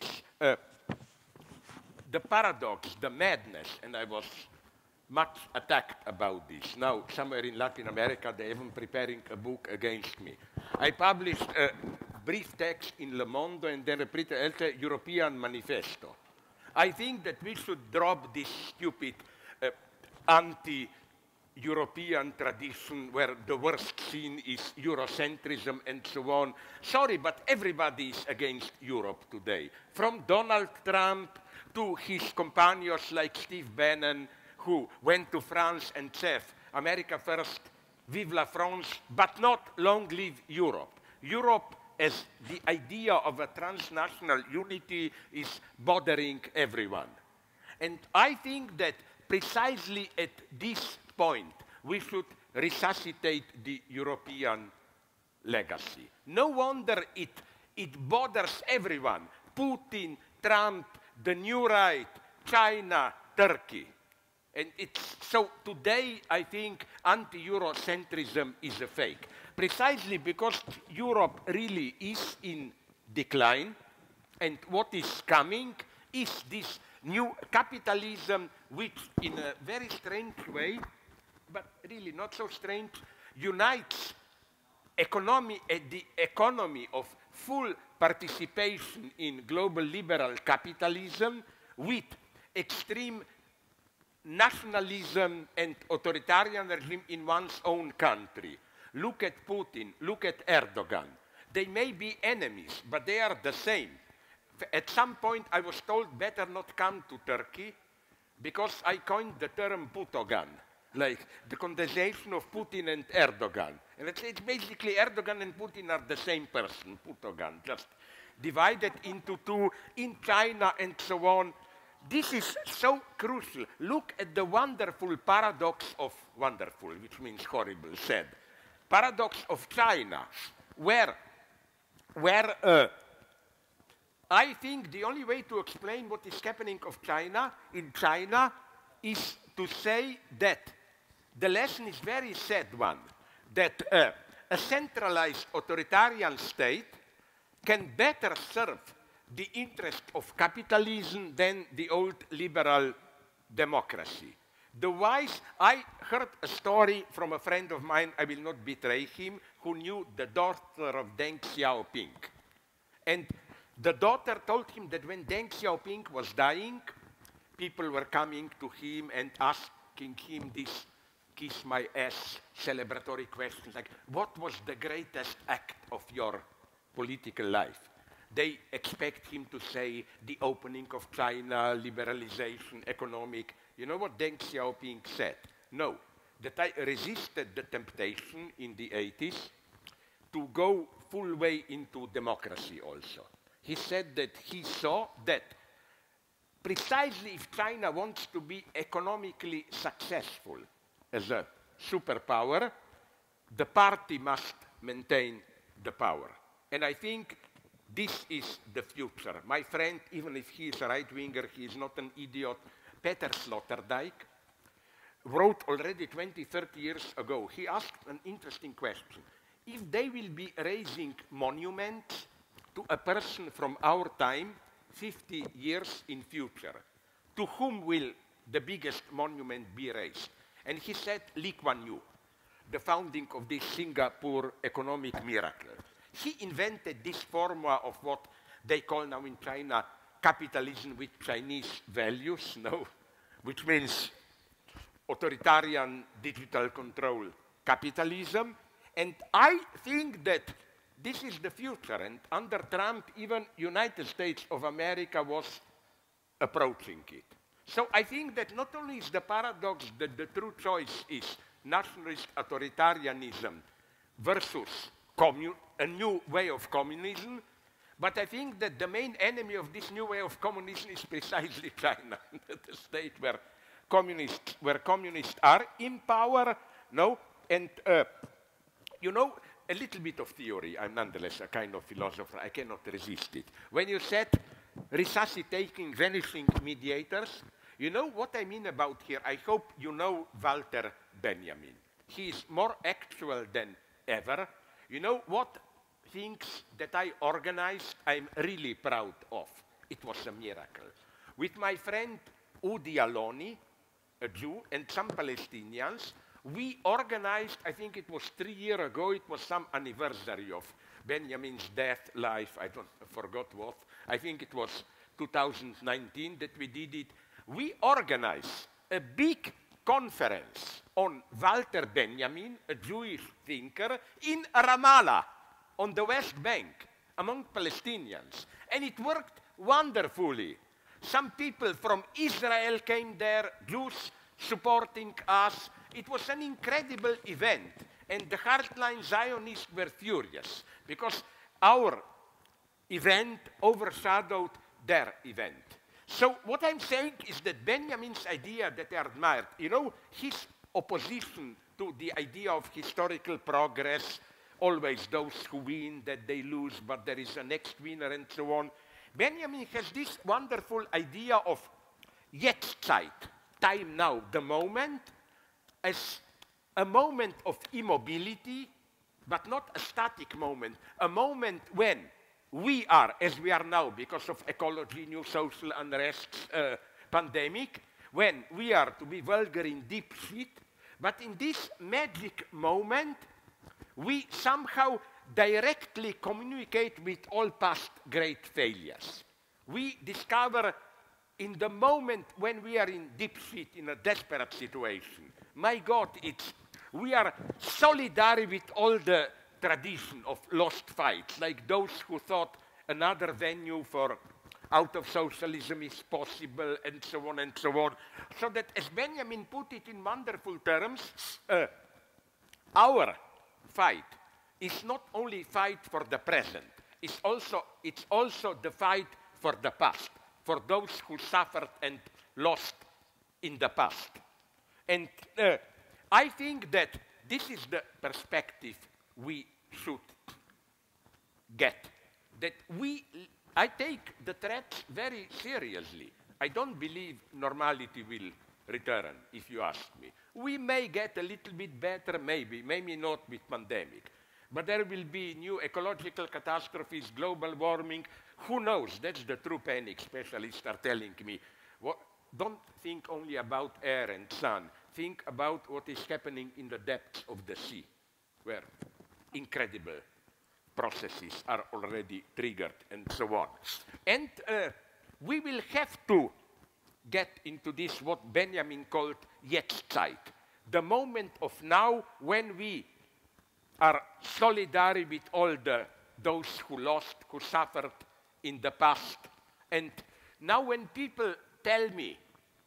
The paradox, the madness, and I was much attacked about this. Now, somewhere in Latin America, they're even preparing a book against me. I published a brief text in Le Monde and then a pretty European manifesto. I think that we should drop this stupid anti-European tradition where the worst sin is Eurocentrism and so on. Sorry, but everybody is against Europe today. From Donald Trump to his companions like Steve Bannon, who went to France and said, America first, vive la France, but not long live Europe. Europe as the idea of a transnational unity is bothering everyone. And I think that precisely at this point, we should resuscitate the European legacy. No wonder it bothers everyone. Putin, Trump, the new right, China, Turkey. And so today, I think anti-Eurocentrism is a fake. Precisely because Europe really is in decline, and what is coming is this new capitalism, which in a very strange way, but really not so strange, unites the economy of full participation in global liberal capitalism with extreme nationalism and authoritarian regime in one's own country. Look at Putin, look at Erdogan. They may be enemies, but they are the same. At some point, I was told better not come to Turkey because I coined the term Putogan, like the condensation of Putin and Erdogan. And it's basically Erdogan and Putin are the same person, Putogan, just divided into two in China and so on. This is so crucial. Look at the wonderful paradox of wonderful, which means horrible, sad. Paradox of China, where I think the only way to explain what is happening in China is to say that the lesson is very sad one, that a centralized authoritarian state can better serve the interest of capitalism than the old liberal democracy. I heard a story from a friend of mine, I will not betray him, who knew the daughter of Deng Xiaoping. And the daughter told him that when Deng Xiaoping was dying, people were coming to him and asking him this kiss my ass celebratory questions, like, what was the greatest act of your political life? They expect him to say the opening of China, liberalization, economic. You know what Deng Xiaoping said? No, that I resisted the temptation in the 80s to go full way into democracy also. He said that he saw that precisely if China wants to be economically successful as a superpower, the party must maintain the power. And I think this is the future. My friend, even if he is a right-winger, he is not an idiot, Peter Sloterdijk, wrote already 20, 30 years ago. He asked an interesting question. If they will be raising monuments to a person from our time, 50 years in future, to whom will the biggest monument be raised? And he said Lee Kuan Yew, the founding of this Singapore economic miracle. He invented this formula of what they call now in China capitalism with Chinese values, no? Which means authoritarian digital control capitalism. And I think that this is the future. And under Trump, even United States of America was approaching it. So I think that not only is the paradox that the true choice is nationalist authoritarianism versus a new way of communism, but I think that the main enemy of this new way of communism is precisely China, the state where communists are in power, no? And, you know, a little bit of theory. I'm nonetheless a kind of philosopher. I cannot resist it. When you said resuscitating vanishing mediators, you know what I mean about here? I hope you know Walter Benjamin. He is more actual than ever. You know what things that I organized I'm really proud of? It was a miracle. With my friend Udi Aloni, a Jew, and some Palestinians, we organized, I think it was 3 years ago, it was some anniversary of Benjamin's death, life, I forgot what. I think it was 2019 that we did it. We organized a big conference on Walter Benjamin, a Jewish thinker, in Ramallah, on the West Bank, among Palestinians. And it worked wonderfully. Some people from Israel came there, Jews supporting us. It was an incredible event. And the hardline Zionists were furious because our event overshadowed their event. So what I'm saying is that Benjamin's idea that I admired, you know, his opposition to the idea of historical progress, always those who win, that they lose, but there is a next winner and so on. Benjamin has this wonderful idea of Jetztzeit, time now, the moment, as a moment of immobility, but not a static moment, a moment when we are, as we are now, because of ecology, new social unrest, pandemic, when we are, to be vulgar, in deep shit, but in this magic moment, we somehow directly communicate with all past great failures. We discover in the moment when we are in deep shit, in a desperate situation, my God, we are solidary with all the tradition of lost fights, like those who thought another venue for out of socialism is possible, and so on and so on. So that, as Benjamin put it in wonderful terms, our fight is not only fight for the present, it's also the fight for the past, for those who suffered and lost in the past. And I think that this is the perspective we should get. That I take the threats very seriously. I don't believe normality will return, if you ask me. We may get a little bit better, maybe not with pandemic. But there will be new ecological catastrophes, global warming. Who knows? That's the true panic specialists are telling me. Don't think only about air and sun. Think about what is happening in the depths of the sea, where incredible processes are already triggered and so on. And we will have to get into this, what Benjamin called Jetztzeit, the moment of now when we are solidary with all those who lost, who suffered in the past. And now when people tell me,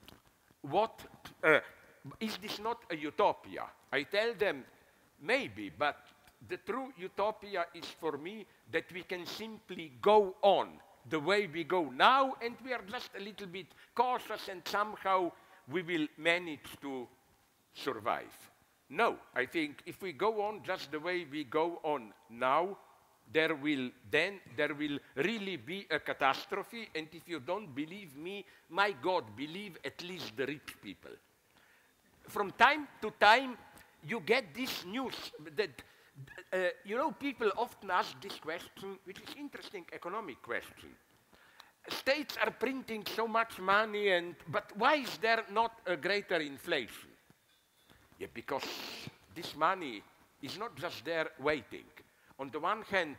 is this not a utopia? I tell them, maybe, but the true utopia is for me that we can simply go on the way we go now, and we are just a little bit cautious, and somehow we will manage to survive. No, I think if we go on just the way we go on now, there will really be a catastrophe, and if you don't believe me, my God, believe at least the rich people. From time to time, you get this news that, you know, people often ask this question, which is interesting economic question. States are printing so much money, but why is there not a greater inflation? Yeah, because this money is not just there waiting. On the one hand,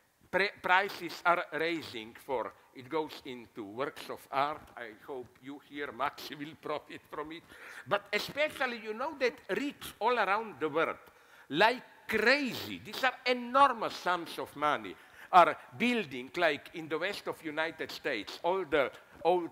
prices are raising for, it goes into works of art. I hope you here, Max, will profit from it. But especially, you know that rich all around the world, like crazy, these are enormous sums of money, are building, like in the west of United States, all the old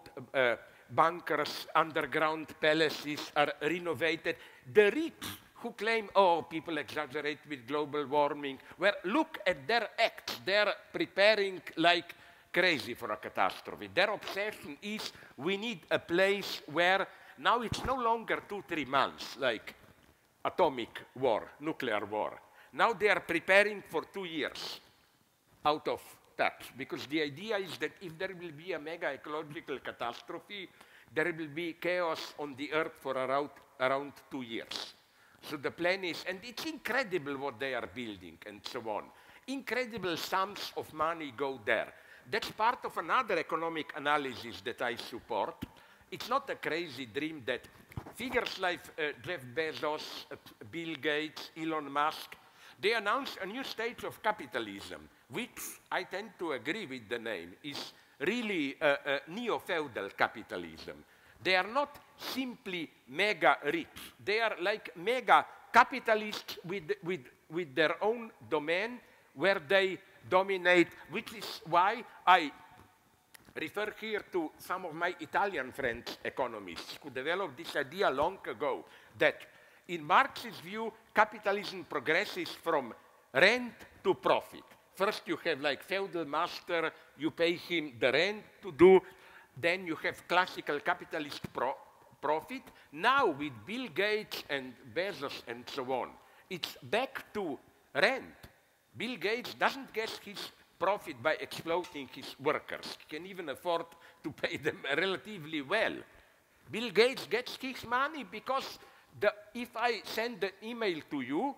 bunkers, underground palaces are renovated. The rich who claim, oh, people exaggerate with global warming, well, look at their acts. They're preparing like crazy for a catastrophe. Their obsession is we need a place where now it's no longer 2-3 months, like atomic war, nuclear war. Now they are preparing for 2 years out of touch, because the idea is that if there will be a mega ecological catastrophe, there will be chaos on the earth for around 2 years. So the plan is, and it's incredible what they are building and so on. Incredible sums of money go there. That's part of another economic analysis that I support. It's not a crazy dream that figures like Jeff Bezos, Bill Gates, Elon Musk, they announced a new stage of capitalism, which I tend to agree with the name, is really neo-feudal capitalism. They are not simply mega rich. They are like mega capitalists with their own domain where they dominate, which is why I refer here to some of my Italian friends, economists, who developed this idea long ago that in Marx's view, capitalism progresses from rent to profit. First you have like feudal master, you pay him the rent to do, then you have classical capitalist profit. Now with Bill Gates and Bezos and so on, it's back to rent. Bill Gates doesn't get his profit by exploiting his workers. He can even afford to pay them relatively well. Bill Gates gets his money because if I send an email to you,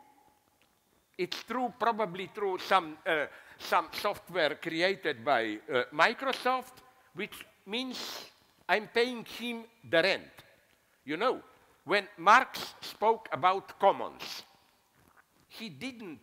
it's probably through some software created by Microsoft, which means I'm paying him the rent. You know, when Marx spoke about commons, he didn't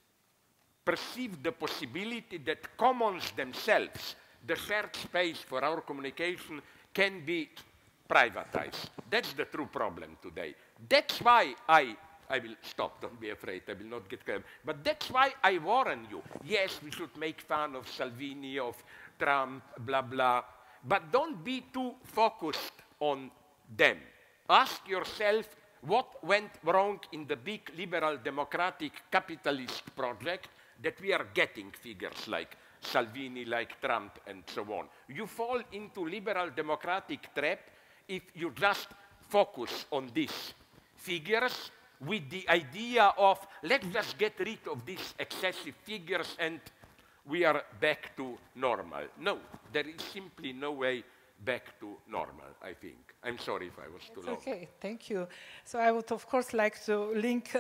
perceive the possibility that commons themselves, the shared space for our communication, can be privatized. That's the true problem today. That's why I will stop, don't be afraid, I will not get clear. But that's why I warn you. Yes, we should make fun of Salvini, of Trump, blah, blah, but don't be too focused on them. Ask yourself what went wrong in the big liberal democratic capitalist project that we are getting figures like Salvini, like Trump, and so on. You fall into liberal democratic trap if you just focus on these figures with the idea of let's just get rid of these excessive figures and we are back to normal. No, there is simply no way back to normal, I think. I'm sorry if I was too long. Okay, thank you. So I would, of course, like to link,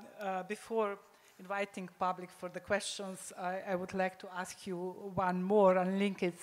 before inviting public for the questions, I would like to ask you one more and link it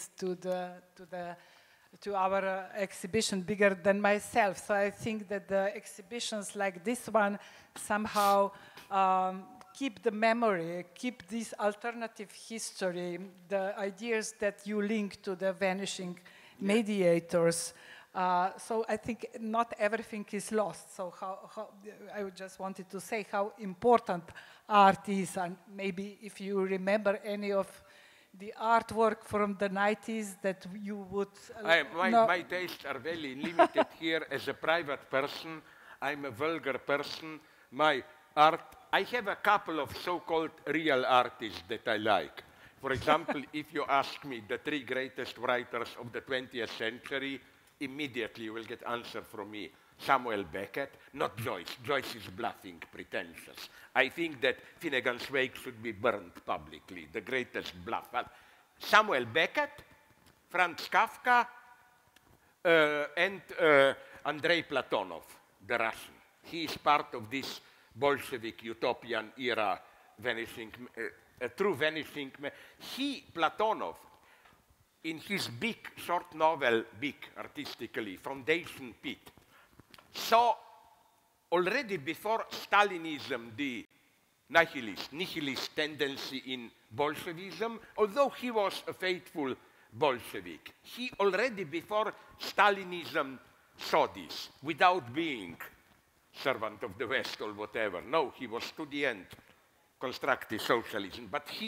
to our exhibition Bigger Than Myself. So I think that the exhibitions like this one somehow keep the memory, keep this alternative history, the ideas that you link to the vanishing mediators. So I think not everything is lost. So I just wanted to say how important art is, and maybe if you remember any of the artwork from the 90s that you would... My tastes are very limited here. As a private person, I'm a vulgar person. My art, I have a couple of so-called real artists that I like. For example, if you ask me the 3 greatest writers of the 20th century, immediately you will get answer from me. Samuel Beckett, not Joyce. Joyce is bluffing, pretentious. I think that Finnegan's Wake should be burned publicly, the greatest bluff. Samuel Beckett, Franz Kafka, and Andrei Platonov, the Russian. He is part of this Bolshevik utopian era vanishing, a true vanishing man. Platonov, in his big short novel, big artistically, Foundation Pit, saw already before Stalinism the nihilist tendency in Bolshevism, although he was a faithful Bolshevik. He already before Stalinism saw this without being servant of the West or whatever. No, he was to the end constructive socialism, but he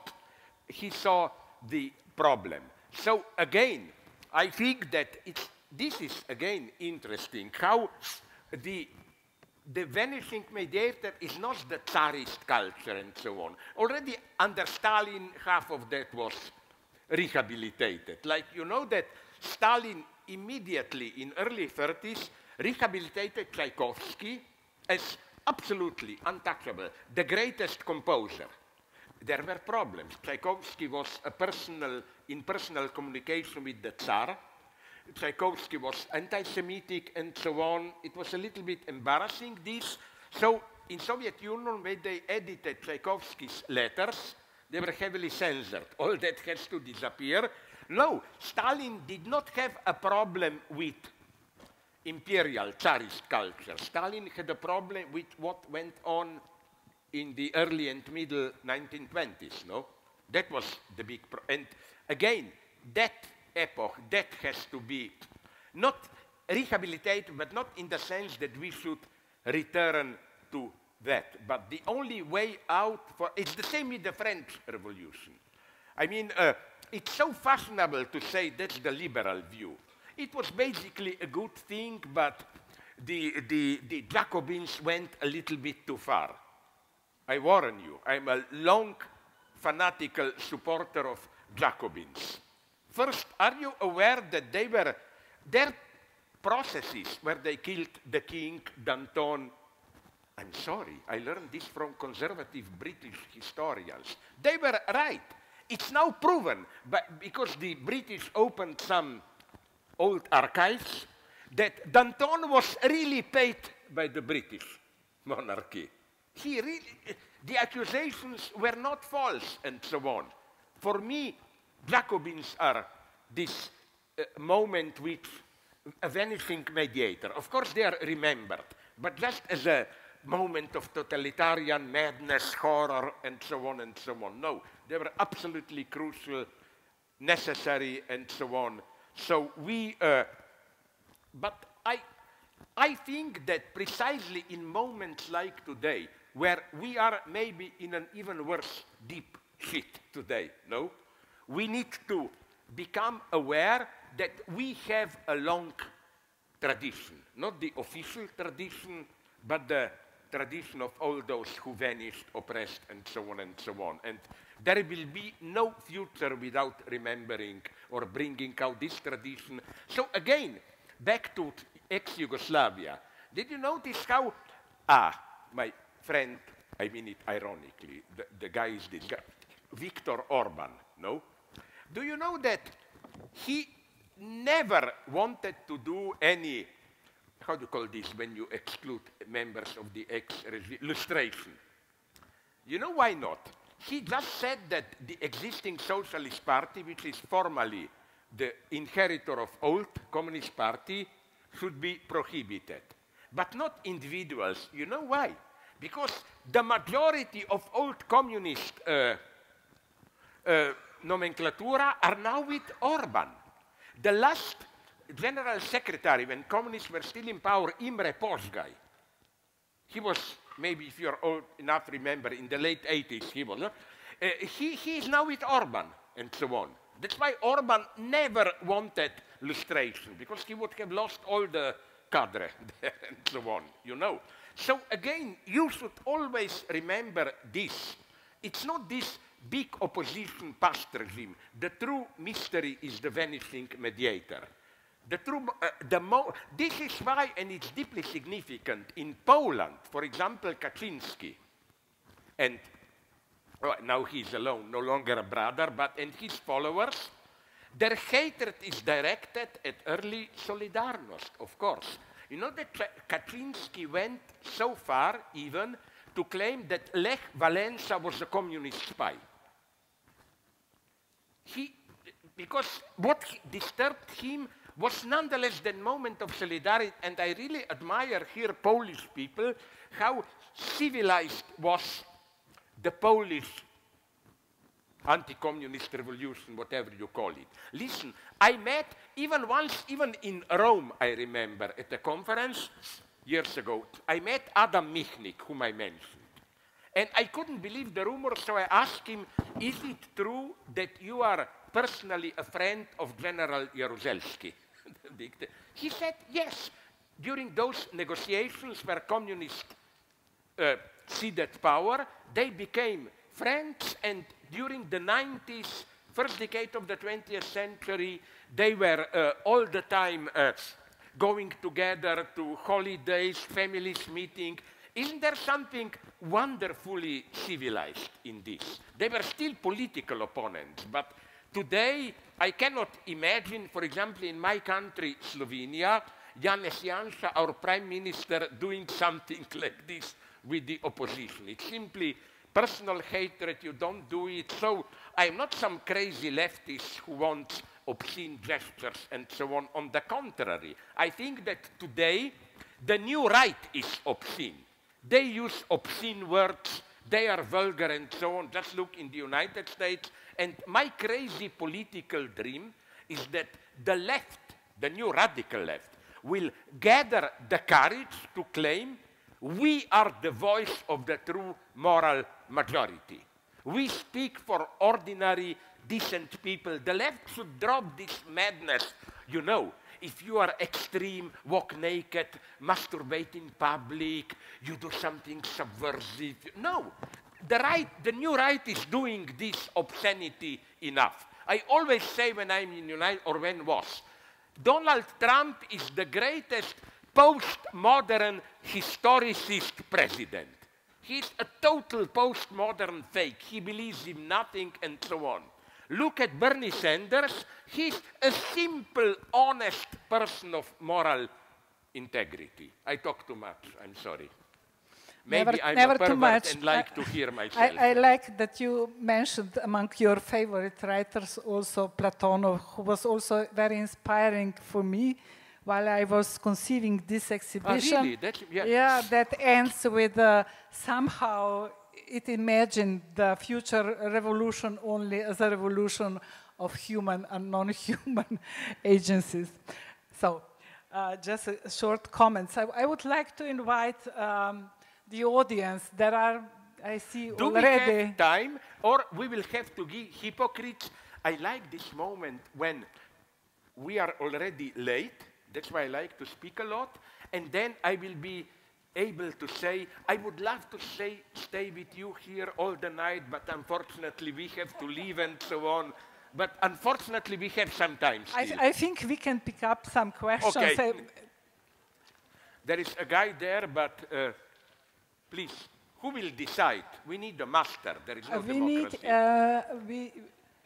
saw the problem. So again, I think that this is again interesting, how the vanishing mediator is not the Tsarist culture and so on. Already under Stalin, half of that was rehabilitated. Like, you know that Stalin immediately in early 30s rehabilitated Tchaikovsky as absolutely untouchable, the greatest composer. There were problems. Tchaikovsky was in personal communication with the Tsar. Tchaikovsky was anti-Semitic and so on. It was a little bit embarrassing, this. So in Soviet Union, when they edited Tchaikovsky's letters, they were heavily censored. All that has to disappear. No, Stalin did not have a problem with imperial Tsarist culture. Stalin had a problem with what went on in the early and middle 1920s, no? That was the big and again, that epoch, that has to be not rehabilitated, but not in the sense that we should return to that. But the only way out it's the same with the French Revolution. I mean, it's so fashionable to say that's the liberal view. It was basically a good thing, but the Jacobins went a little bit too far. I warn you, I'm a long fanatical supporter of Jacobins. First, are you aware that their processes where they killed the king, Danton? I'm sorry, I learned this from conservative British historians. They were right. It's now proven, but because the British opened some old archives, that Danton was really paid by the British monarchy. The accusations were not false and so on. For me, Jacobins are this moment with a vanishing mediator. Of course, they are remembered, but just as a moment of totalitarian madness, horror, and so on and so on. No, they were absolutely crucial, necessary, and so on. So but I think that precisely in moments like today, where we are maybe in an even worse deep shit today, no? We need to become aware that we have a long tradition, not the official tradition, but the tradition of all those who vanished, oppressed, and so on and so on. And there will be no future without remembering or bringing out this tradition. So again, back to ex-Yugoslavia. Did you notice how, my friend, I mean it ironically, the guy is this guy, Viktor Orban, no? Do you know that he never wanted to do any, how do you call this when you exclude members of the ex-regime, lustration? You know why not? He just said that the existing Socialist Party, which is formally the inheritor of old Communist Party, should be prohibited. But not individuals. You know why? Because the majority of old communist nomenclatura are now with Orban. The last general secretary, when communists were still in power, Imre Posgai, he was, maybe if you're old enough to remember, in the late 80s, he was. He is now with Orban, and so on. That's why Orban never wanted lustration, because he would have lost all the cadre there, and so on, you know. So again, you should always remember this. It's not this big opposition past regime. The true mystery is the vanishing mediator. This is why, and it's deeply significant, in Poland, for example, Kaczynski, and now he's alone, no longer a brother, and his followers, their hatred is directed at early Solidarność, of course. You know that Kaczynski went so far even to claim that Lech Walesa was a communist spy. Because what disturbed him was nonetheless the moment of solidarity, and I really admire here Polish people, how civilized was the Polish anti-communist revolution, whatever you call it. Listen, I met even in Rome, I remember, at a conference years ago, I met Adam Michnik, whom I mentioned. And I couldn't believe the rumor, so I asked him, is it true that you are personally a friend of General Jaruzelski? He said, yes. During those negotiations where communists ceded power, they became friends, and during the 90s, first decade of the 20th century, they were all the time going together to holidays, families meeting. Isn't there something wonderfully civilized in this? They were still political opponents, but today I cannot imagine, for example, in my country, Slovenia, Janez Janša, our prime minister, doing something like this with the opposition. It's simply personal hatred, you don't do it. So I'm not some crazy leftist who wants obscene gestures and so on. On the contrary, I think that today the new right is obscene. They use obscene words, they are vulgar and so on. Just look in the United States. And my crazy political dream is that the left, the new radical left, will gather the courage to claim we are the voice of the true moral majority. We speak for ordinary, decent people. The left should drop this madness. You know, if you are extreme, walk naked, masturbate in public, you do something subversive. No, the new right is doing this obscenity enough. I always say when I'm in United, or when was, Donald Trump is the greatest postmodern historicist president. He's a total postmodern fake. He believes in nothing and so on. Look at Bernie Sanders. He's a simple, honest person of moral integrity. I talk too much, I'm sorry. Maybe I'm a pervert and like to hear myself. I like that you mentioned among your favorite writers also Platonov, who was also very inspiring for me while I was conceiving this exhibition. Really? Yeah, that ends with somehow it imagined the future revolution only as a revolution of human and non-human agencies. So just a short comments. I would like to invite the audience. There are, I see Do already. we have time, or we will have to give hypocrites? I like this moment when we are already late. That's why I like to speak a lot. And then I will be able to say, I would love to stay with you here all the night, but unfortunately we have to leave and so on. But unfortunately we have some time still. I think we can pick up some questions. Okay. There is a guy there, but please, who will decide? We need a master. There is no democracy.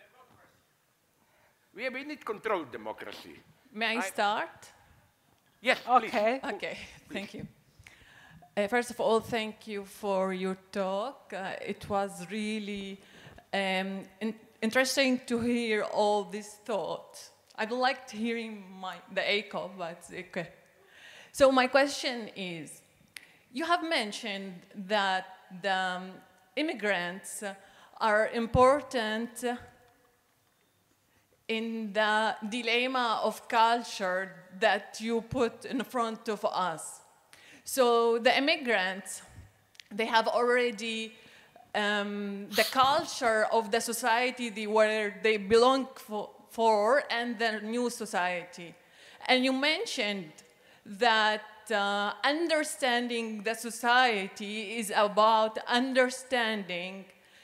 We need controlled democracy. May I start? Yes, okay. Please. Okay, thank you. First of all, thank you for your talk. It was really interesting to hear all these thoughts. I would like to hear the echo, but okay. So my question is, you have mentioned that the immigrants are important in the dilemma of culture that you put in front of us. So the immigrants, they have already the culture of the society where they belong for and the new society. And you mentioned that understanding the society is about understanding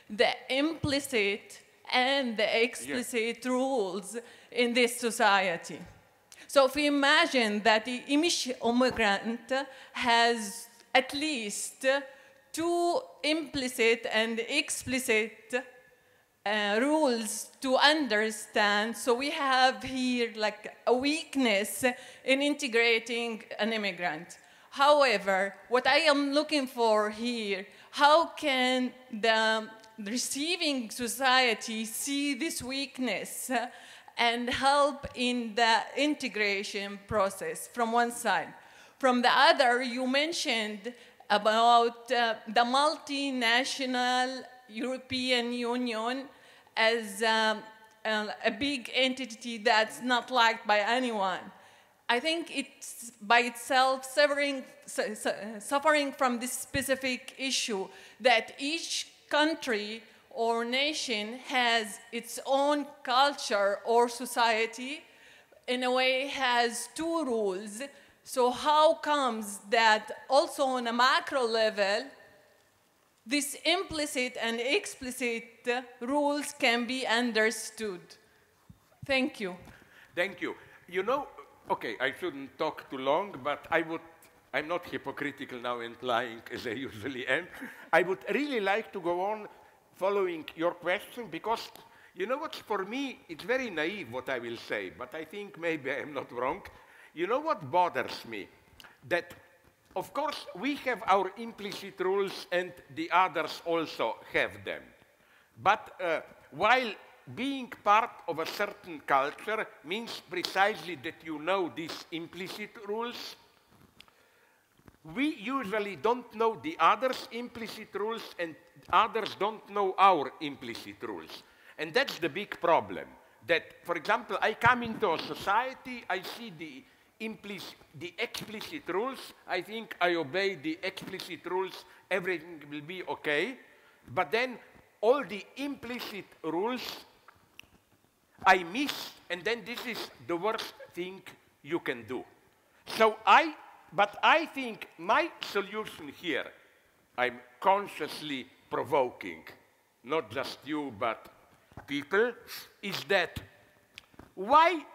the implicit and the explicit rules in this society. So if we imagine that the immigrant has at least two implicit and explicit rules to understand, so we have here like a weakness in integrating an immigrant. However, what I am looking for here, how can the receiving society see this weakness and help in the integration process from one side? From the other, you mentioned about the multinational European Union as a big entity that's not liked by anyone. I think it's by itself suffering from this specific issue that each country or nation has its own culture or society, in a way has two rules. So how comes that also on a macro level, these implicit and explicit rules can be understood? Thank you. Thank you. You know, okay, I shouldn't talk too long, but I'm not hypocritical now and lying as I usually am. I would really like to go on following your question, because you know what, for me, it's very naive what I will say, but I think maybe I am not wrong. You know what bothers me? That, of course, we have our implicit rules and the others also have them. But while being part of a certain culture means precisely that you know these implicit rules, we usually don't know the others' implicit rules and others don't know our implicit rules. And that's the big problem. That, for example, I come into a society, I see the explicit rules, I think I obey the explicit rules, everything will be okay. But then all the implicit rules I miss, and then this is the worst thing you can do. So but I think my solution here, I'm consciously provoking, not just you, but people, is that why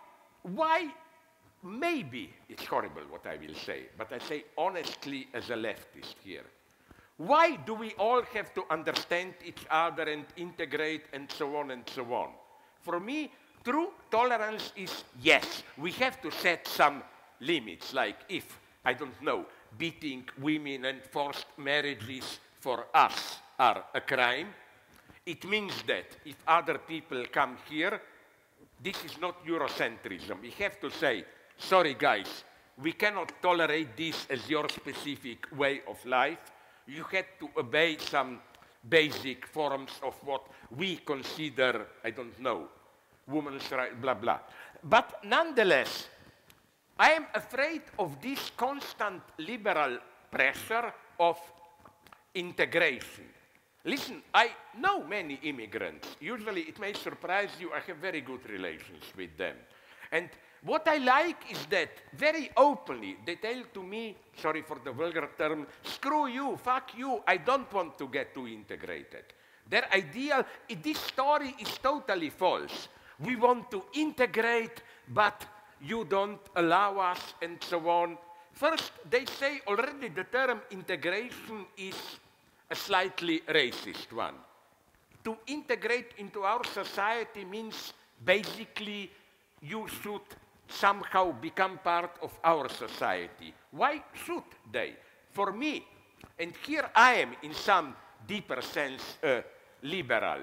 maybe, it's horrible what I will say, but I say honestly as a leftist here, why do we all have to understand each other and integrate and so on and so on? For me, true tolerance is, yes, we have to set some limits, like if, I don't know, beating women and forced marriages for us are a crime, it means that if other people come here, this is not Eurocentrism. We have to say, sorry guys, we cannot tolerate this as your specific way of life. You had to obey some basic forms of what we consider, I don't know, women's rights, blah, blah. But nonetheless, I am afraid of this constant liberal pressure of integration. Listen, I know many immigrants. Usually, it may surprise you, I have very good relations with them. And what I like is that very openly they tell to me, sorry for the vulgar term, screw you, fuck you, I don't want to get too integrated. Their ideal, this story is totally false. We want to integrate, but you don't allow us, and so on. First, they say already the term integration is a slightly racist one. To integrate into our society means basically you should somehow become part of our society. Why should they? For me, and here I am in some deeper sense liberal,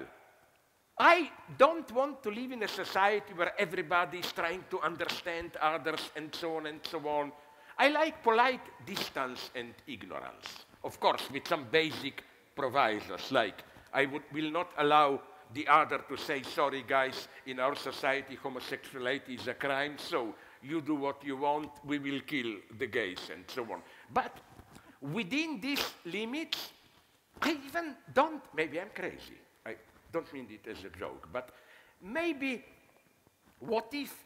I don't want to live in a society where everybody is trying to understand others and so on and so on. I like polite distance and ignorance. Of course, with some basic provisos, like I will not allow the other to say, sorry guys, in our society homosexuality is a crime, so you do what you want, we will kill the gays and so on. But within these limits, I even don't, maybe I'm crazy, I don't mean it as a joke, but maybe what if,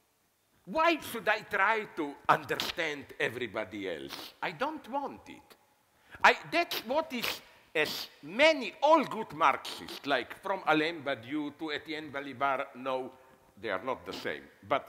why should I try to understand everybody else? I don't want it. That's what is as many, all good Marxists, like from Alain Badiou to Etienne Balibar, no, they are not the same. But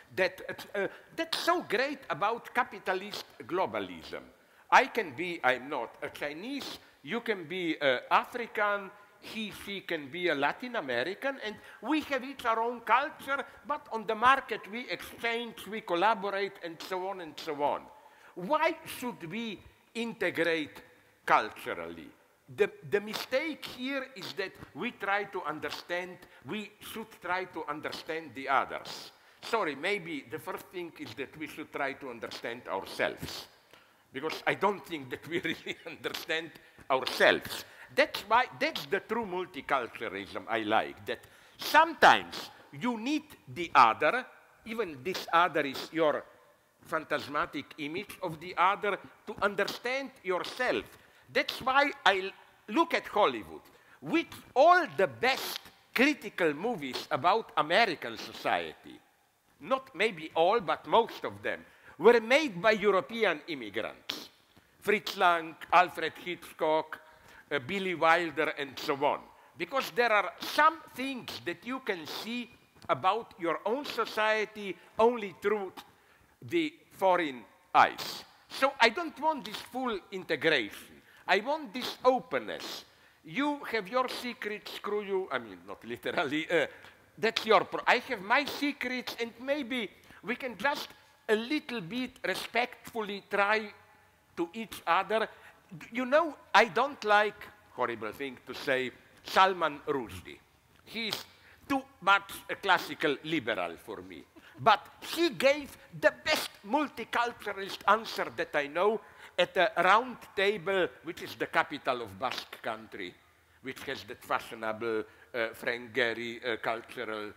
that's so great about capitalist globalism. I can be, I'm not, a Chinese, you can be African, he, she can be a Latin American, and we have each our own culture, but on the market we exchange, we collaborate, and so on and so on. Why should we integrate culturally? The mistake here is that we try to understand, we should try to understand the others. Sorry, maybe the first thing is that we should try to understand ourselves. Because I don't think that we really understand ourselves. That's the true multiculturalism I like, that sometimes you need the other, even this other is your phantasmatic image of the other, to understand yourself. That's why I look at Hollywood. With all the best critical movies about American society, not maybe all, but most of them, were made by European immigrants. Fritz Lang, Alfred Hitchcock, Billy Wilder, and so on. Because there are some things that you can see about your own society only through the foreign eyes. So I don't want this full integration. I want this openness. You have your secrets, screw you. I mean, not literally. That's your I have my secrets, and maybe we can just a little bit respectfully try to each other. You know, I don't like, horrible thing to say, Salman Rushdie. He's too much a classical liberal for me. But he gave the best multiculturalist answer that I know at a round table, which is the capital of Basque country, which has that fashionable Frank Gehry cultural...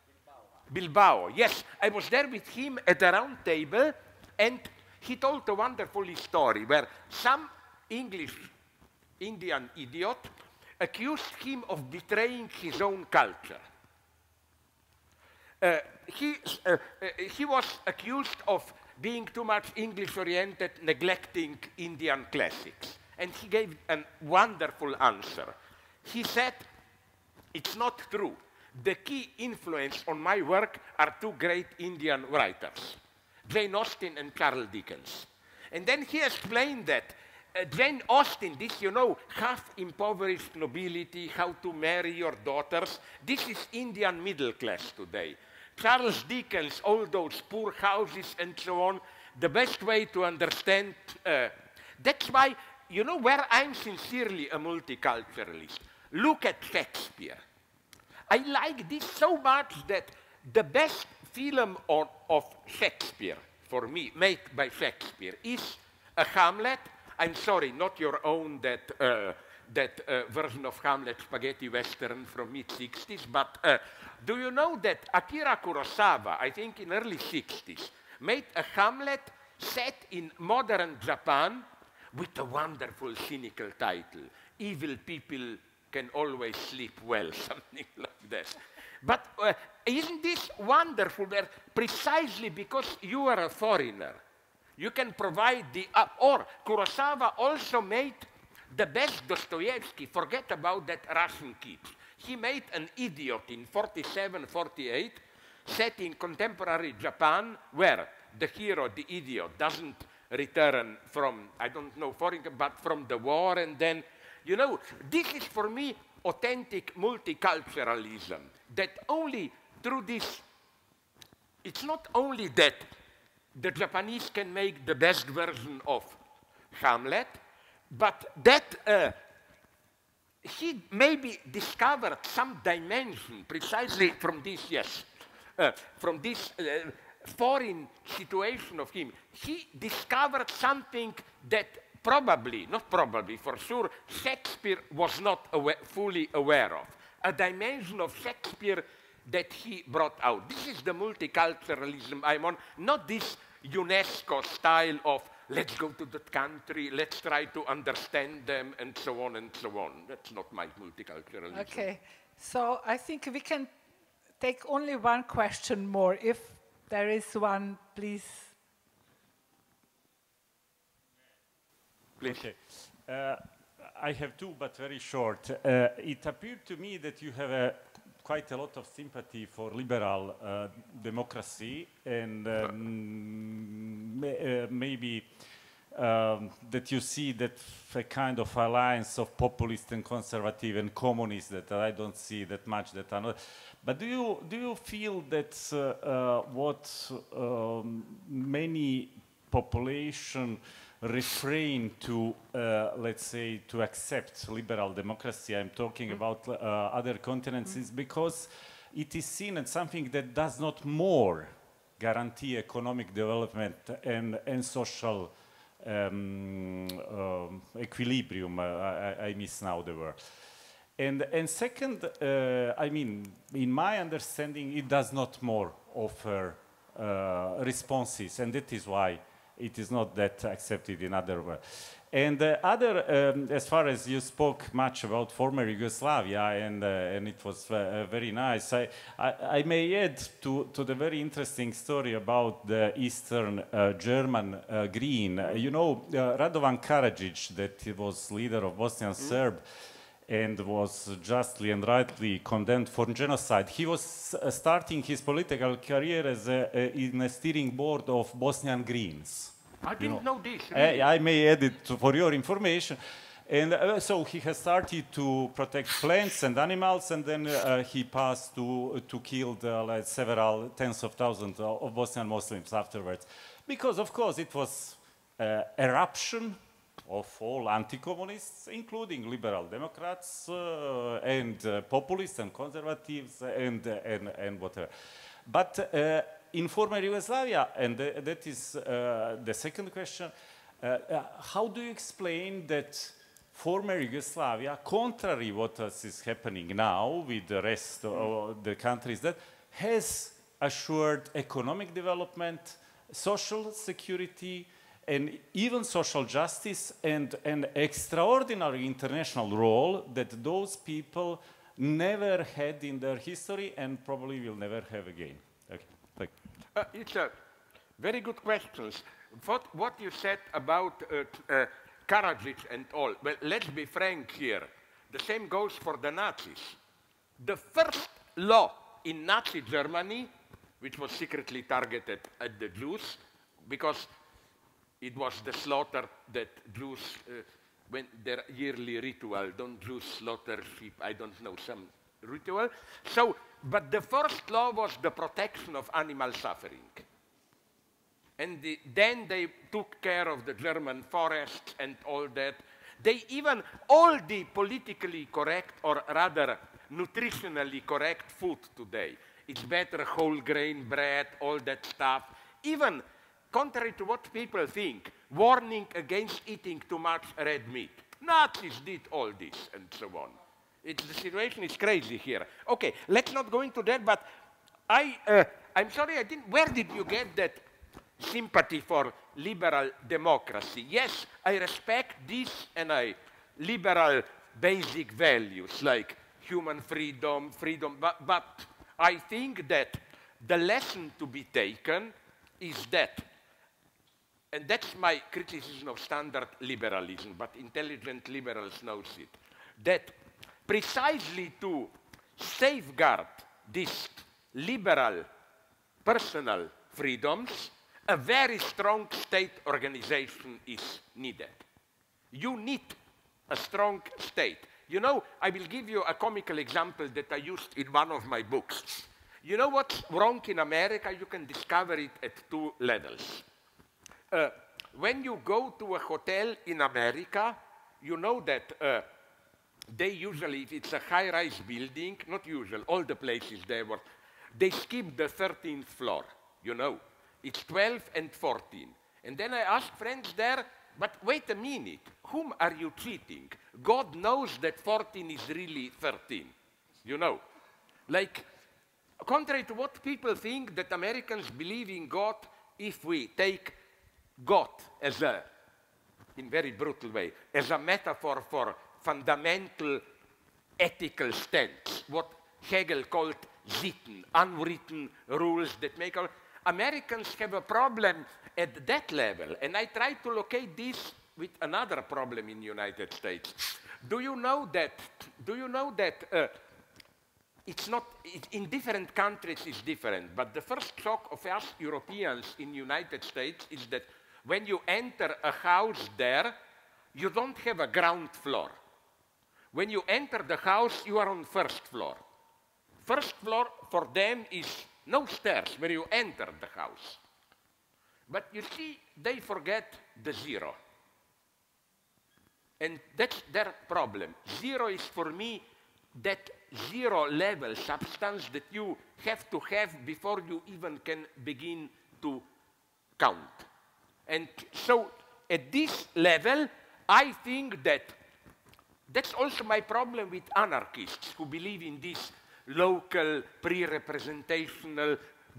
Bilbao, yes. I was there with him at a round table, and he told a wonderful story where some English Indian idiot accused him of betraying his own culture. He was accused of being too much English-oriented, neglecting Indian classics. And he gave a wonderful answer. He said, it's not true. The key influence on my work are two great Indian writers, Jane Austen and Charles Dickens. And then he explained that Jane Austen, this, you know, half-impoverished nobility, how to marry your daughters, this is Indian middle class today. Charles Dickens, all those poor houses and so on, the best way to understand, that's why, you know, where I'm sincerely a multiculturalist, look at Shakespeare. I like this so much that the best film of Shakespeare, for me, made by Shakespeare, is a Hamlet. I'm sorry, not your own, that version of Hamlet, spaghetti western from mid-60s, but do you know that Akira Kurosawa, I think in early 60s, made a Hamlet set in modern Japan with a wonderful cynical title, Evil People Can Always Sleep Well, something like that. But isn't this wonderful that precisely because you are a foreigner, you can provide the, or Kurosawa also made the best Dostoevsky, forget about that Russian kid. He made an idiot in 47, 48, set in contemporary Japan, where the hero, the idiot, doesn't return from, I don't know, foreign, but from the war, and then, you know, this is for me authentic multiculturalism, that only through this, it's not only that the Japanese can make the best version of Hamlet, but that he maybe discovered some dimension precisely from this, yes, from this foreign situation of him. He discovered something that probably, not probably, for sure, Shakespeare was not fully aware of. A dimension of Shakespeare that he brought out. This is the multiculturalism I'm on, not this UNESCO style of let's go to that country, let's try to understand them, and so on and so on. That's not my multiculturalism. Okay, so I think we can take only one question more. If there is one, please. Please. Okay. I have two, but very short. It appeared to me that you have quite a lot of sympathy for liberal democracy, and maybe that you see that a kind of alliance of populist and conservative and communist that I don't see that much. That are not. But do you feel that what many population refrain to, let's say, to accept liberal democracy, I'm talking about other continents, is because it is seen as something that does not more guarantee economic development and social equilibrium. I miss now the word. And second, I mean, in my understanding, it does not more offer responses, and that is why it is not that accepted in other words. And as far as you spoke much about former Yugoslavia, and it was very nice, I may add to the very interesting story about the Eastern German Green. You know, Radovan Karadzic, that was leader of Bosnian Serb, and was justly and rightly condemned for genocide. He was starting his political career as in a steering board of Bosnian Greens. I didn't know this. Really. I may add it for your information. And so he has started to protect plants and animals, and then he passed to kill like several tens of thousands of Bosnian Muslims afterwards. Because, of course, it was eruption of all anti-communists, including liberal Democrats and populists and conservatives and whatever. But in former Yugoslavia, and that is the second question, how do you explain that former Yugoslavia, contrary what is happening now with the rest of the countries, that has assured economic development, social security, and even social justice, and an extraordinary international role that those people never had in their history and probably will never have again? Okay, thank you. It's a very good questions. What you said about Karadzic and all, well, let's be frank here. The same goes for the Nazis. The first law in Nazi Germany, which was secretly targeted at the Jews, because it was the slaughter that Jews, when their yearly ritual, don't Jews slaughter sheep, I don't know, some ritual. So, but the first law was the protection of animal suffering. And then they took care of the German forests and all that. They even, all the politically correct, or rather nutritionally correct food today, it's better whole grain bread, all that stuff. Even contrary to what people think, warning against eating too much red meat. Nazis did all this and so on. The situation is crazy here. Okay, let's not go into that, but I'm sorry, I didn't, where did you get that sympathy for liberal democracy? Yes, I respect this and liberal basic values like human freedom, but I think that the lesson to be taken is that, and that's my criticism of standard liberalism, but intelligent liberals knows it, that precisely to safeguard these liberal personal freedoms, a very strong state organization is needed. You need a strong state. You know, I will give you a comical example that I used in one of my books. You know what's wrong in America? You can discover it at two levels. When you go to a hotel in America, you know that they usually, if it's a high-rise building, not usual, all the places they skip the 13th floor, you know. It's 12 and 14. And then I ask friends there, but wait a minute, whom are you cheating? God knows that 14 is really 13, you know. Like, contrary to what people think, that Americans believe in God, if we take God as in very brutal way, as a metaphor for fundamental ethical stance, what Hegel called Sitten, unwritten rules that make our... Americans have a problem at that level, and I try to locate this with another problem in the United States. Do you know that it's not, in different countries it's different, but the first shock of us Europeans in the United States is that when you enter a house there, you don't have a ground floor. When you enter the house, you are on first floor. First floor for them is no stairs where you enter the house. But you see, they forget the zero. And that's their problem. Zero is for me that zero level substance that you have to have before you even can begin to count. And so at this level, I think that that's also my problem with anarchists who believe in this local, pre-representational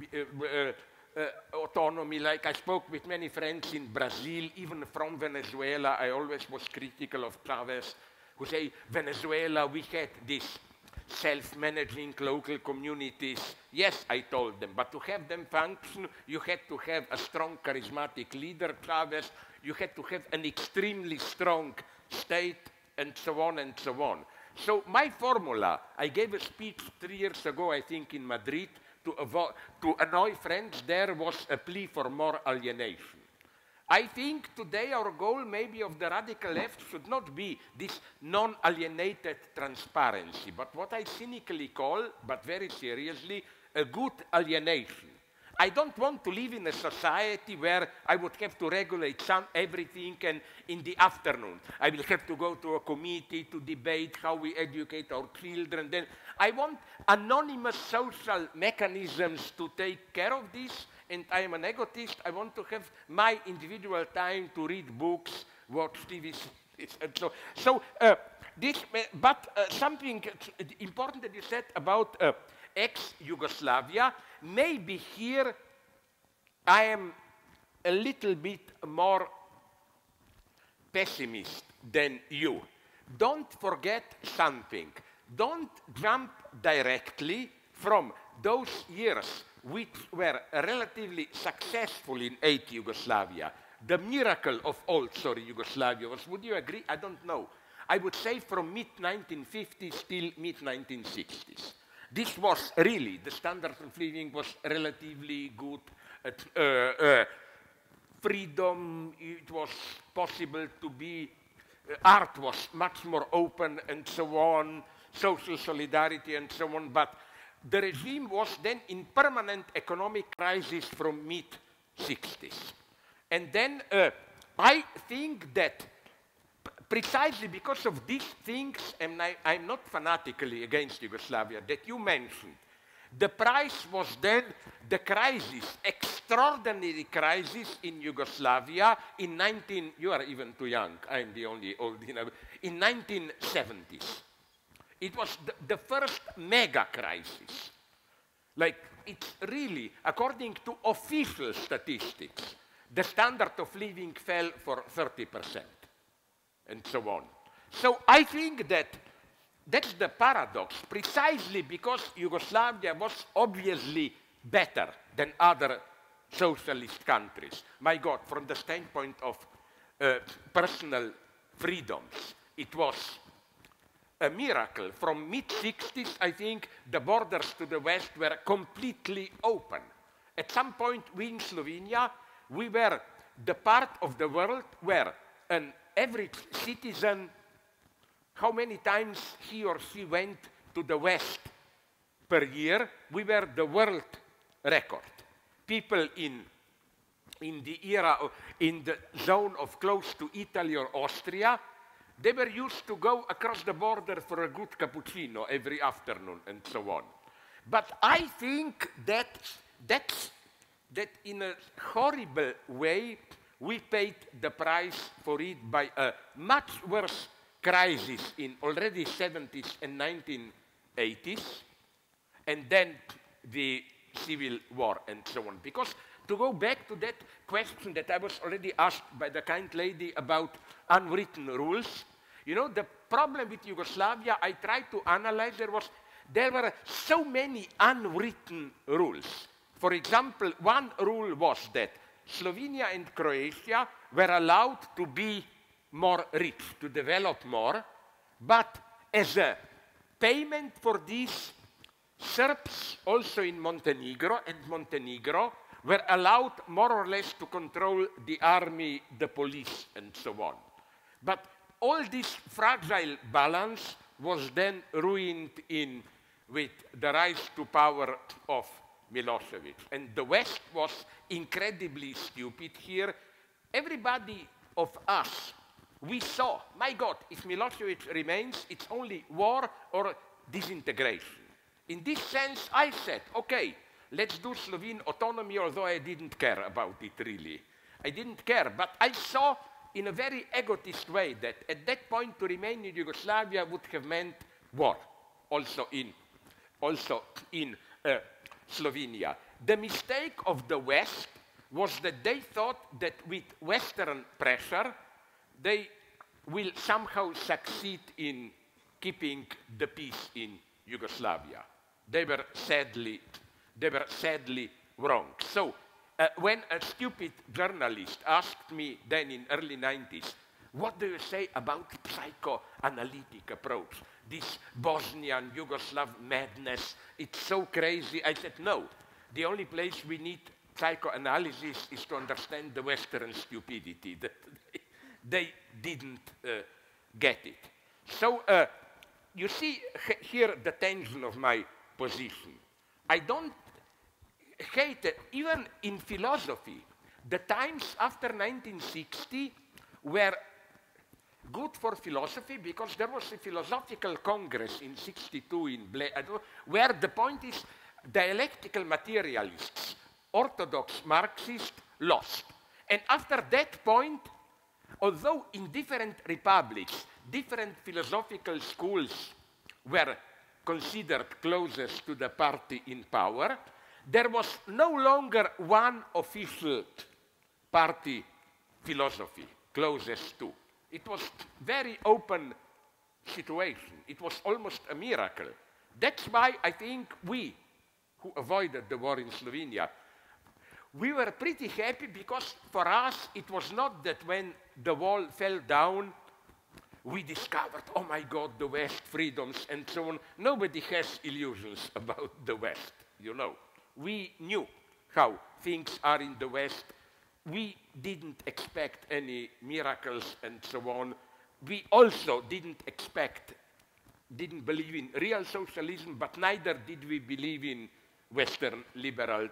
autonomy. Like I spoke with many friends in Brazil, even from Venezuela. I always was critical of Chavez, who say, Venezuela, we had this self-managing local communities. Yes, I told them, but to have them function, you had to have a strong, charismatic leader, Chavez. You had to have an extremely strong state, and so on and so on. So my formula, I gave a speech 3 years ago, I think, in Madrid, to annoy friends there, was a plea for more alienation. I think today our goal maybe of the radical left should not be this non-alienated transparency, but what I cynically call, but very seriously, a good alienation. I don't want to live in a society where I would have to regulate everything, and in the afternoon I will have to go to a committee to debate how we educate our children. Then I want anonymous social mechanisms to take care of this, and I am an egotist. I want to have my individual time to read books, watch TV, and so. Something important that you said about ex-Yugoslavia, maybe here I am a little bit more pessimist than you. Don't forget something. Don't jump directly from those years which were relatively successful in Yugoslavia. The miracle of old, Yugoslavia was, would you agree? I don't know. I would say from mid-1950s till mid-1960s. This was really, the standard of living was relatively good. Freedom, it was possible to be, art was much more open and so on, social solidarity and so on, but the regime was then in permanent economic crisis from mid-60s. And then I think that precisely because of these things, and I'm not fanatically against Yugoslavia, that you mentioned, the price was then the crisis, extraordinary crisis in Yugoslavia in you are even too young, I'm the only old, in 1970s. It was the first mega crisis. Like, it's really, according to official statistics, the standard of living fell for 30%. And so on. So I think that that's the paradox, precisely because Yugoslavia was obviously better than other socialist countries. My God, from the standpoint of personal freedoms, it was a miracle. From mid-60s, I think, the borders to the west were completely open. At some point, we in Slovenia, we were the part of the world where an average citizen, how many times he or she went to the West per year, we were the world record. People in the era, in the zone of close to Italy or Austria, they were used to go across the border for a good cappuccino every afternoon and so on. But I think that in a horrible way, we paid the price for it by a much worse crisis in already 70s and 1980s, and then the civil war and so on. Because to go back to that question that I was already asked by the kind lady about unwritten rules, you know, the problem with Yugoslavia, I tried to analyze, there were so many unwritten rules. For example, one rule was that Slovenia and Croatia were allowed to be more rich, to develop more, But as a payment for this, Serbs also in Montenegro were allowed more or less to control the army, the police, and so on. But all this fragile balance was then ruined with the rise to power of Milosevic. And the West was incredibly stupid here. Everybody of us, we saw, my God, if Milosevic remains, it's only war or disintegration. In this sense, I said, okay, let's do Slovene autonomy, although I didn't care about it really. I didn't care, but I saw in a very egotist way that at that point to remain in Yugoslavia would have meant war, also in Slovenia. The mistake of the West was that they thought that with Western pressure, they will somehow succeed in keeping the peace in Yugoslavia. They were sadly wrong. So when a stupid journalist asked me then in early 90s, what do you say about psychoanalytic approach? This Bosnian, Yugoslav madness, it's so crazy. I said, no, the only place we need psychoanalysis is to understand the Western stupidity. They didn't get it. So you see here the tension of my position. I don't hate it. Even in philosophy, the times after 1960 were good for philosophy because there was a philosophical congress in 62 in where the point is dialectical materialists, orthodox Marxists lost. And after that point, although in different republics, different philosophical schools were considered closest to the party in power, there was no longer one official party philosophy closest to. It was very open situation. It was almost a miracle. That's why I think we, who avoided the war in Slovenia, we were pretty happy because for us it was not that when the wall fell down, we discovered, oh my God, the West, freedoms, and so on. Nobody has illusions about the West, you know. We knew how things are in the West. We didn't expect any miracles and so on. We also didn't believe in real socialism, but neither did we believe in Western liberal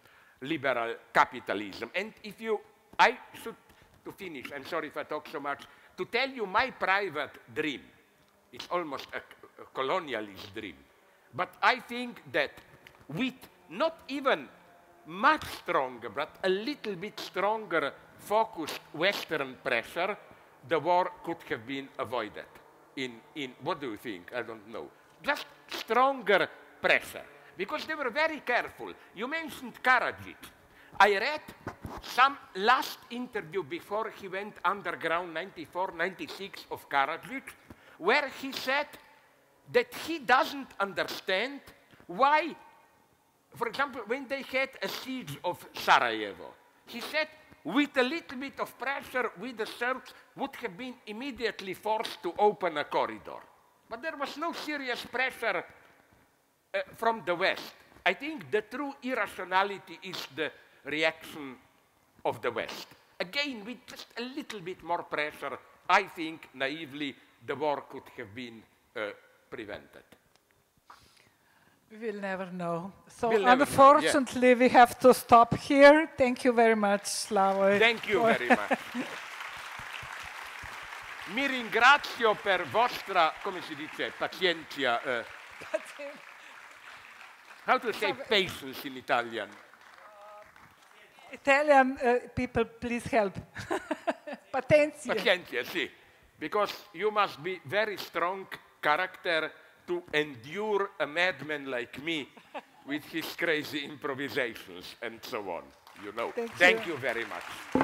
capitalism. And I should, to finish, I'm sorry if I talk so much, to tell you my private dream. It's almost a colonialist dream. But I think that with not even much stronger, but a little bit stronger focused Western pressure, the war could have been avoided. What do you think? I don't know. Just stronger pressure. Because they were very careful. You mentioned Karadzic. I read some last interview before he went underground, 94, 96 of Karadzic, where he said that he doesn't understand why, for example, when they had a siege of Sarajevo, he said, with a little bit of pressure, we the Serbs would have been immediately forced to open a corridor. But there was no serious pressure from the West. I think the true irrationality is the reaction of the West. Again, with just a little bit more pressure, I think naively the war could have been prevented. We will never know. So unfortunately, we have to stop here. Thank you very much, Slavoj. Thank you very much. Mi ringrazio per vostra, come si dice, pazienza. How to say patience in Italian? Italian people, please help. Pazienza. Pazienza, sì. Because you must be very strong character to endure a madman like me with his crazy improvisations and so on, you know. Thank you very much.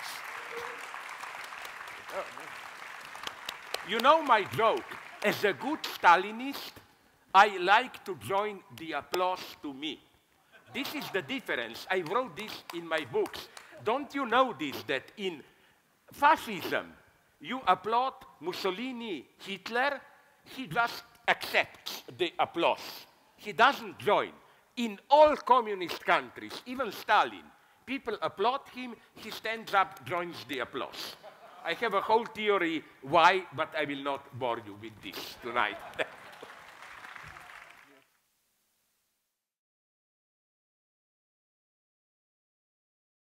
You know my joke. As a good Stalinist, I like to join the applause to me. This is the difference. I wrote this in my books. Don't you know this, that in fascism, You applaud Mussolini, Hitler, he just accepts the applause. He doesn't join. In all communist countries, even Stalin, people applaud him, he stands up, joins the applause. I have a whole theory why, but I will not bore you with this tonight.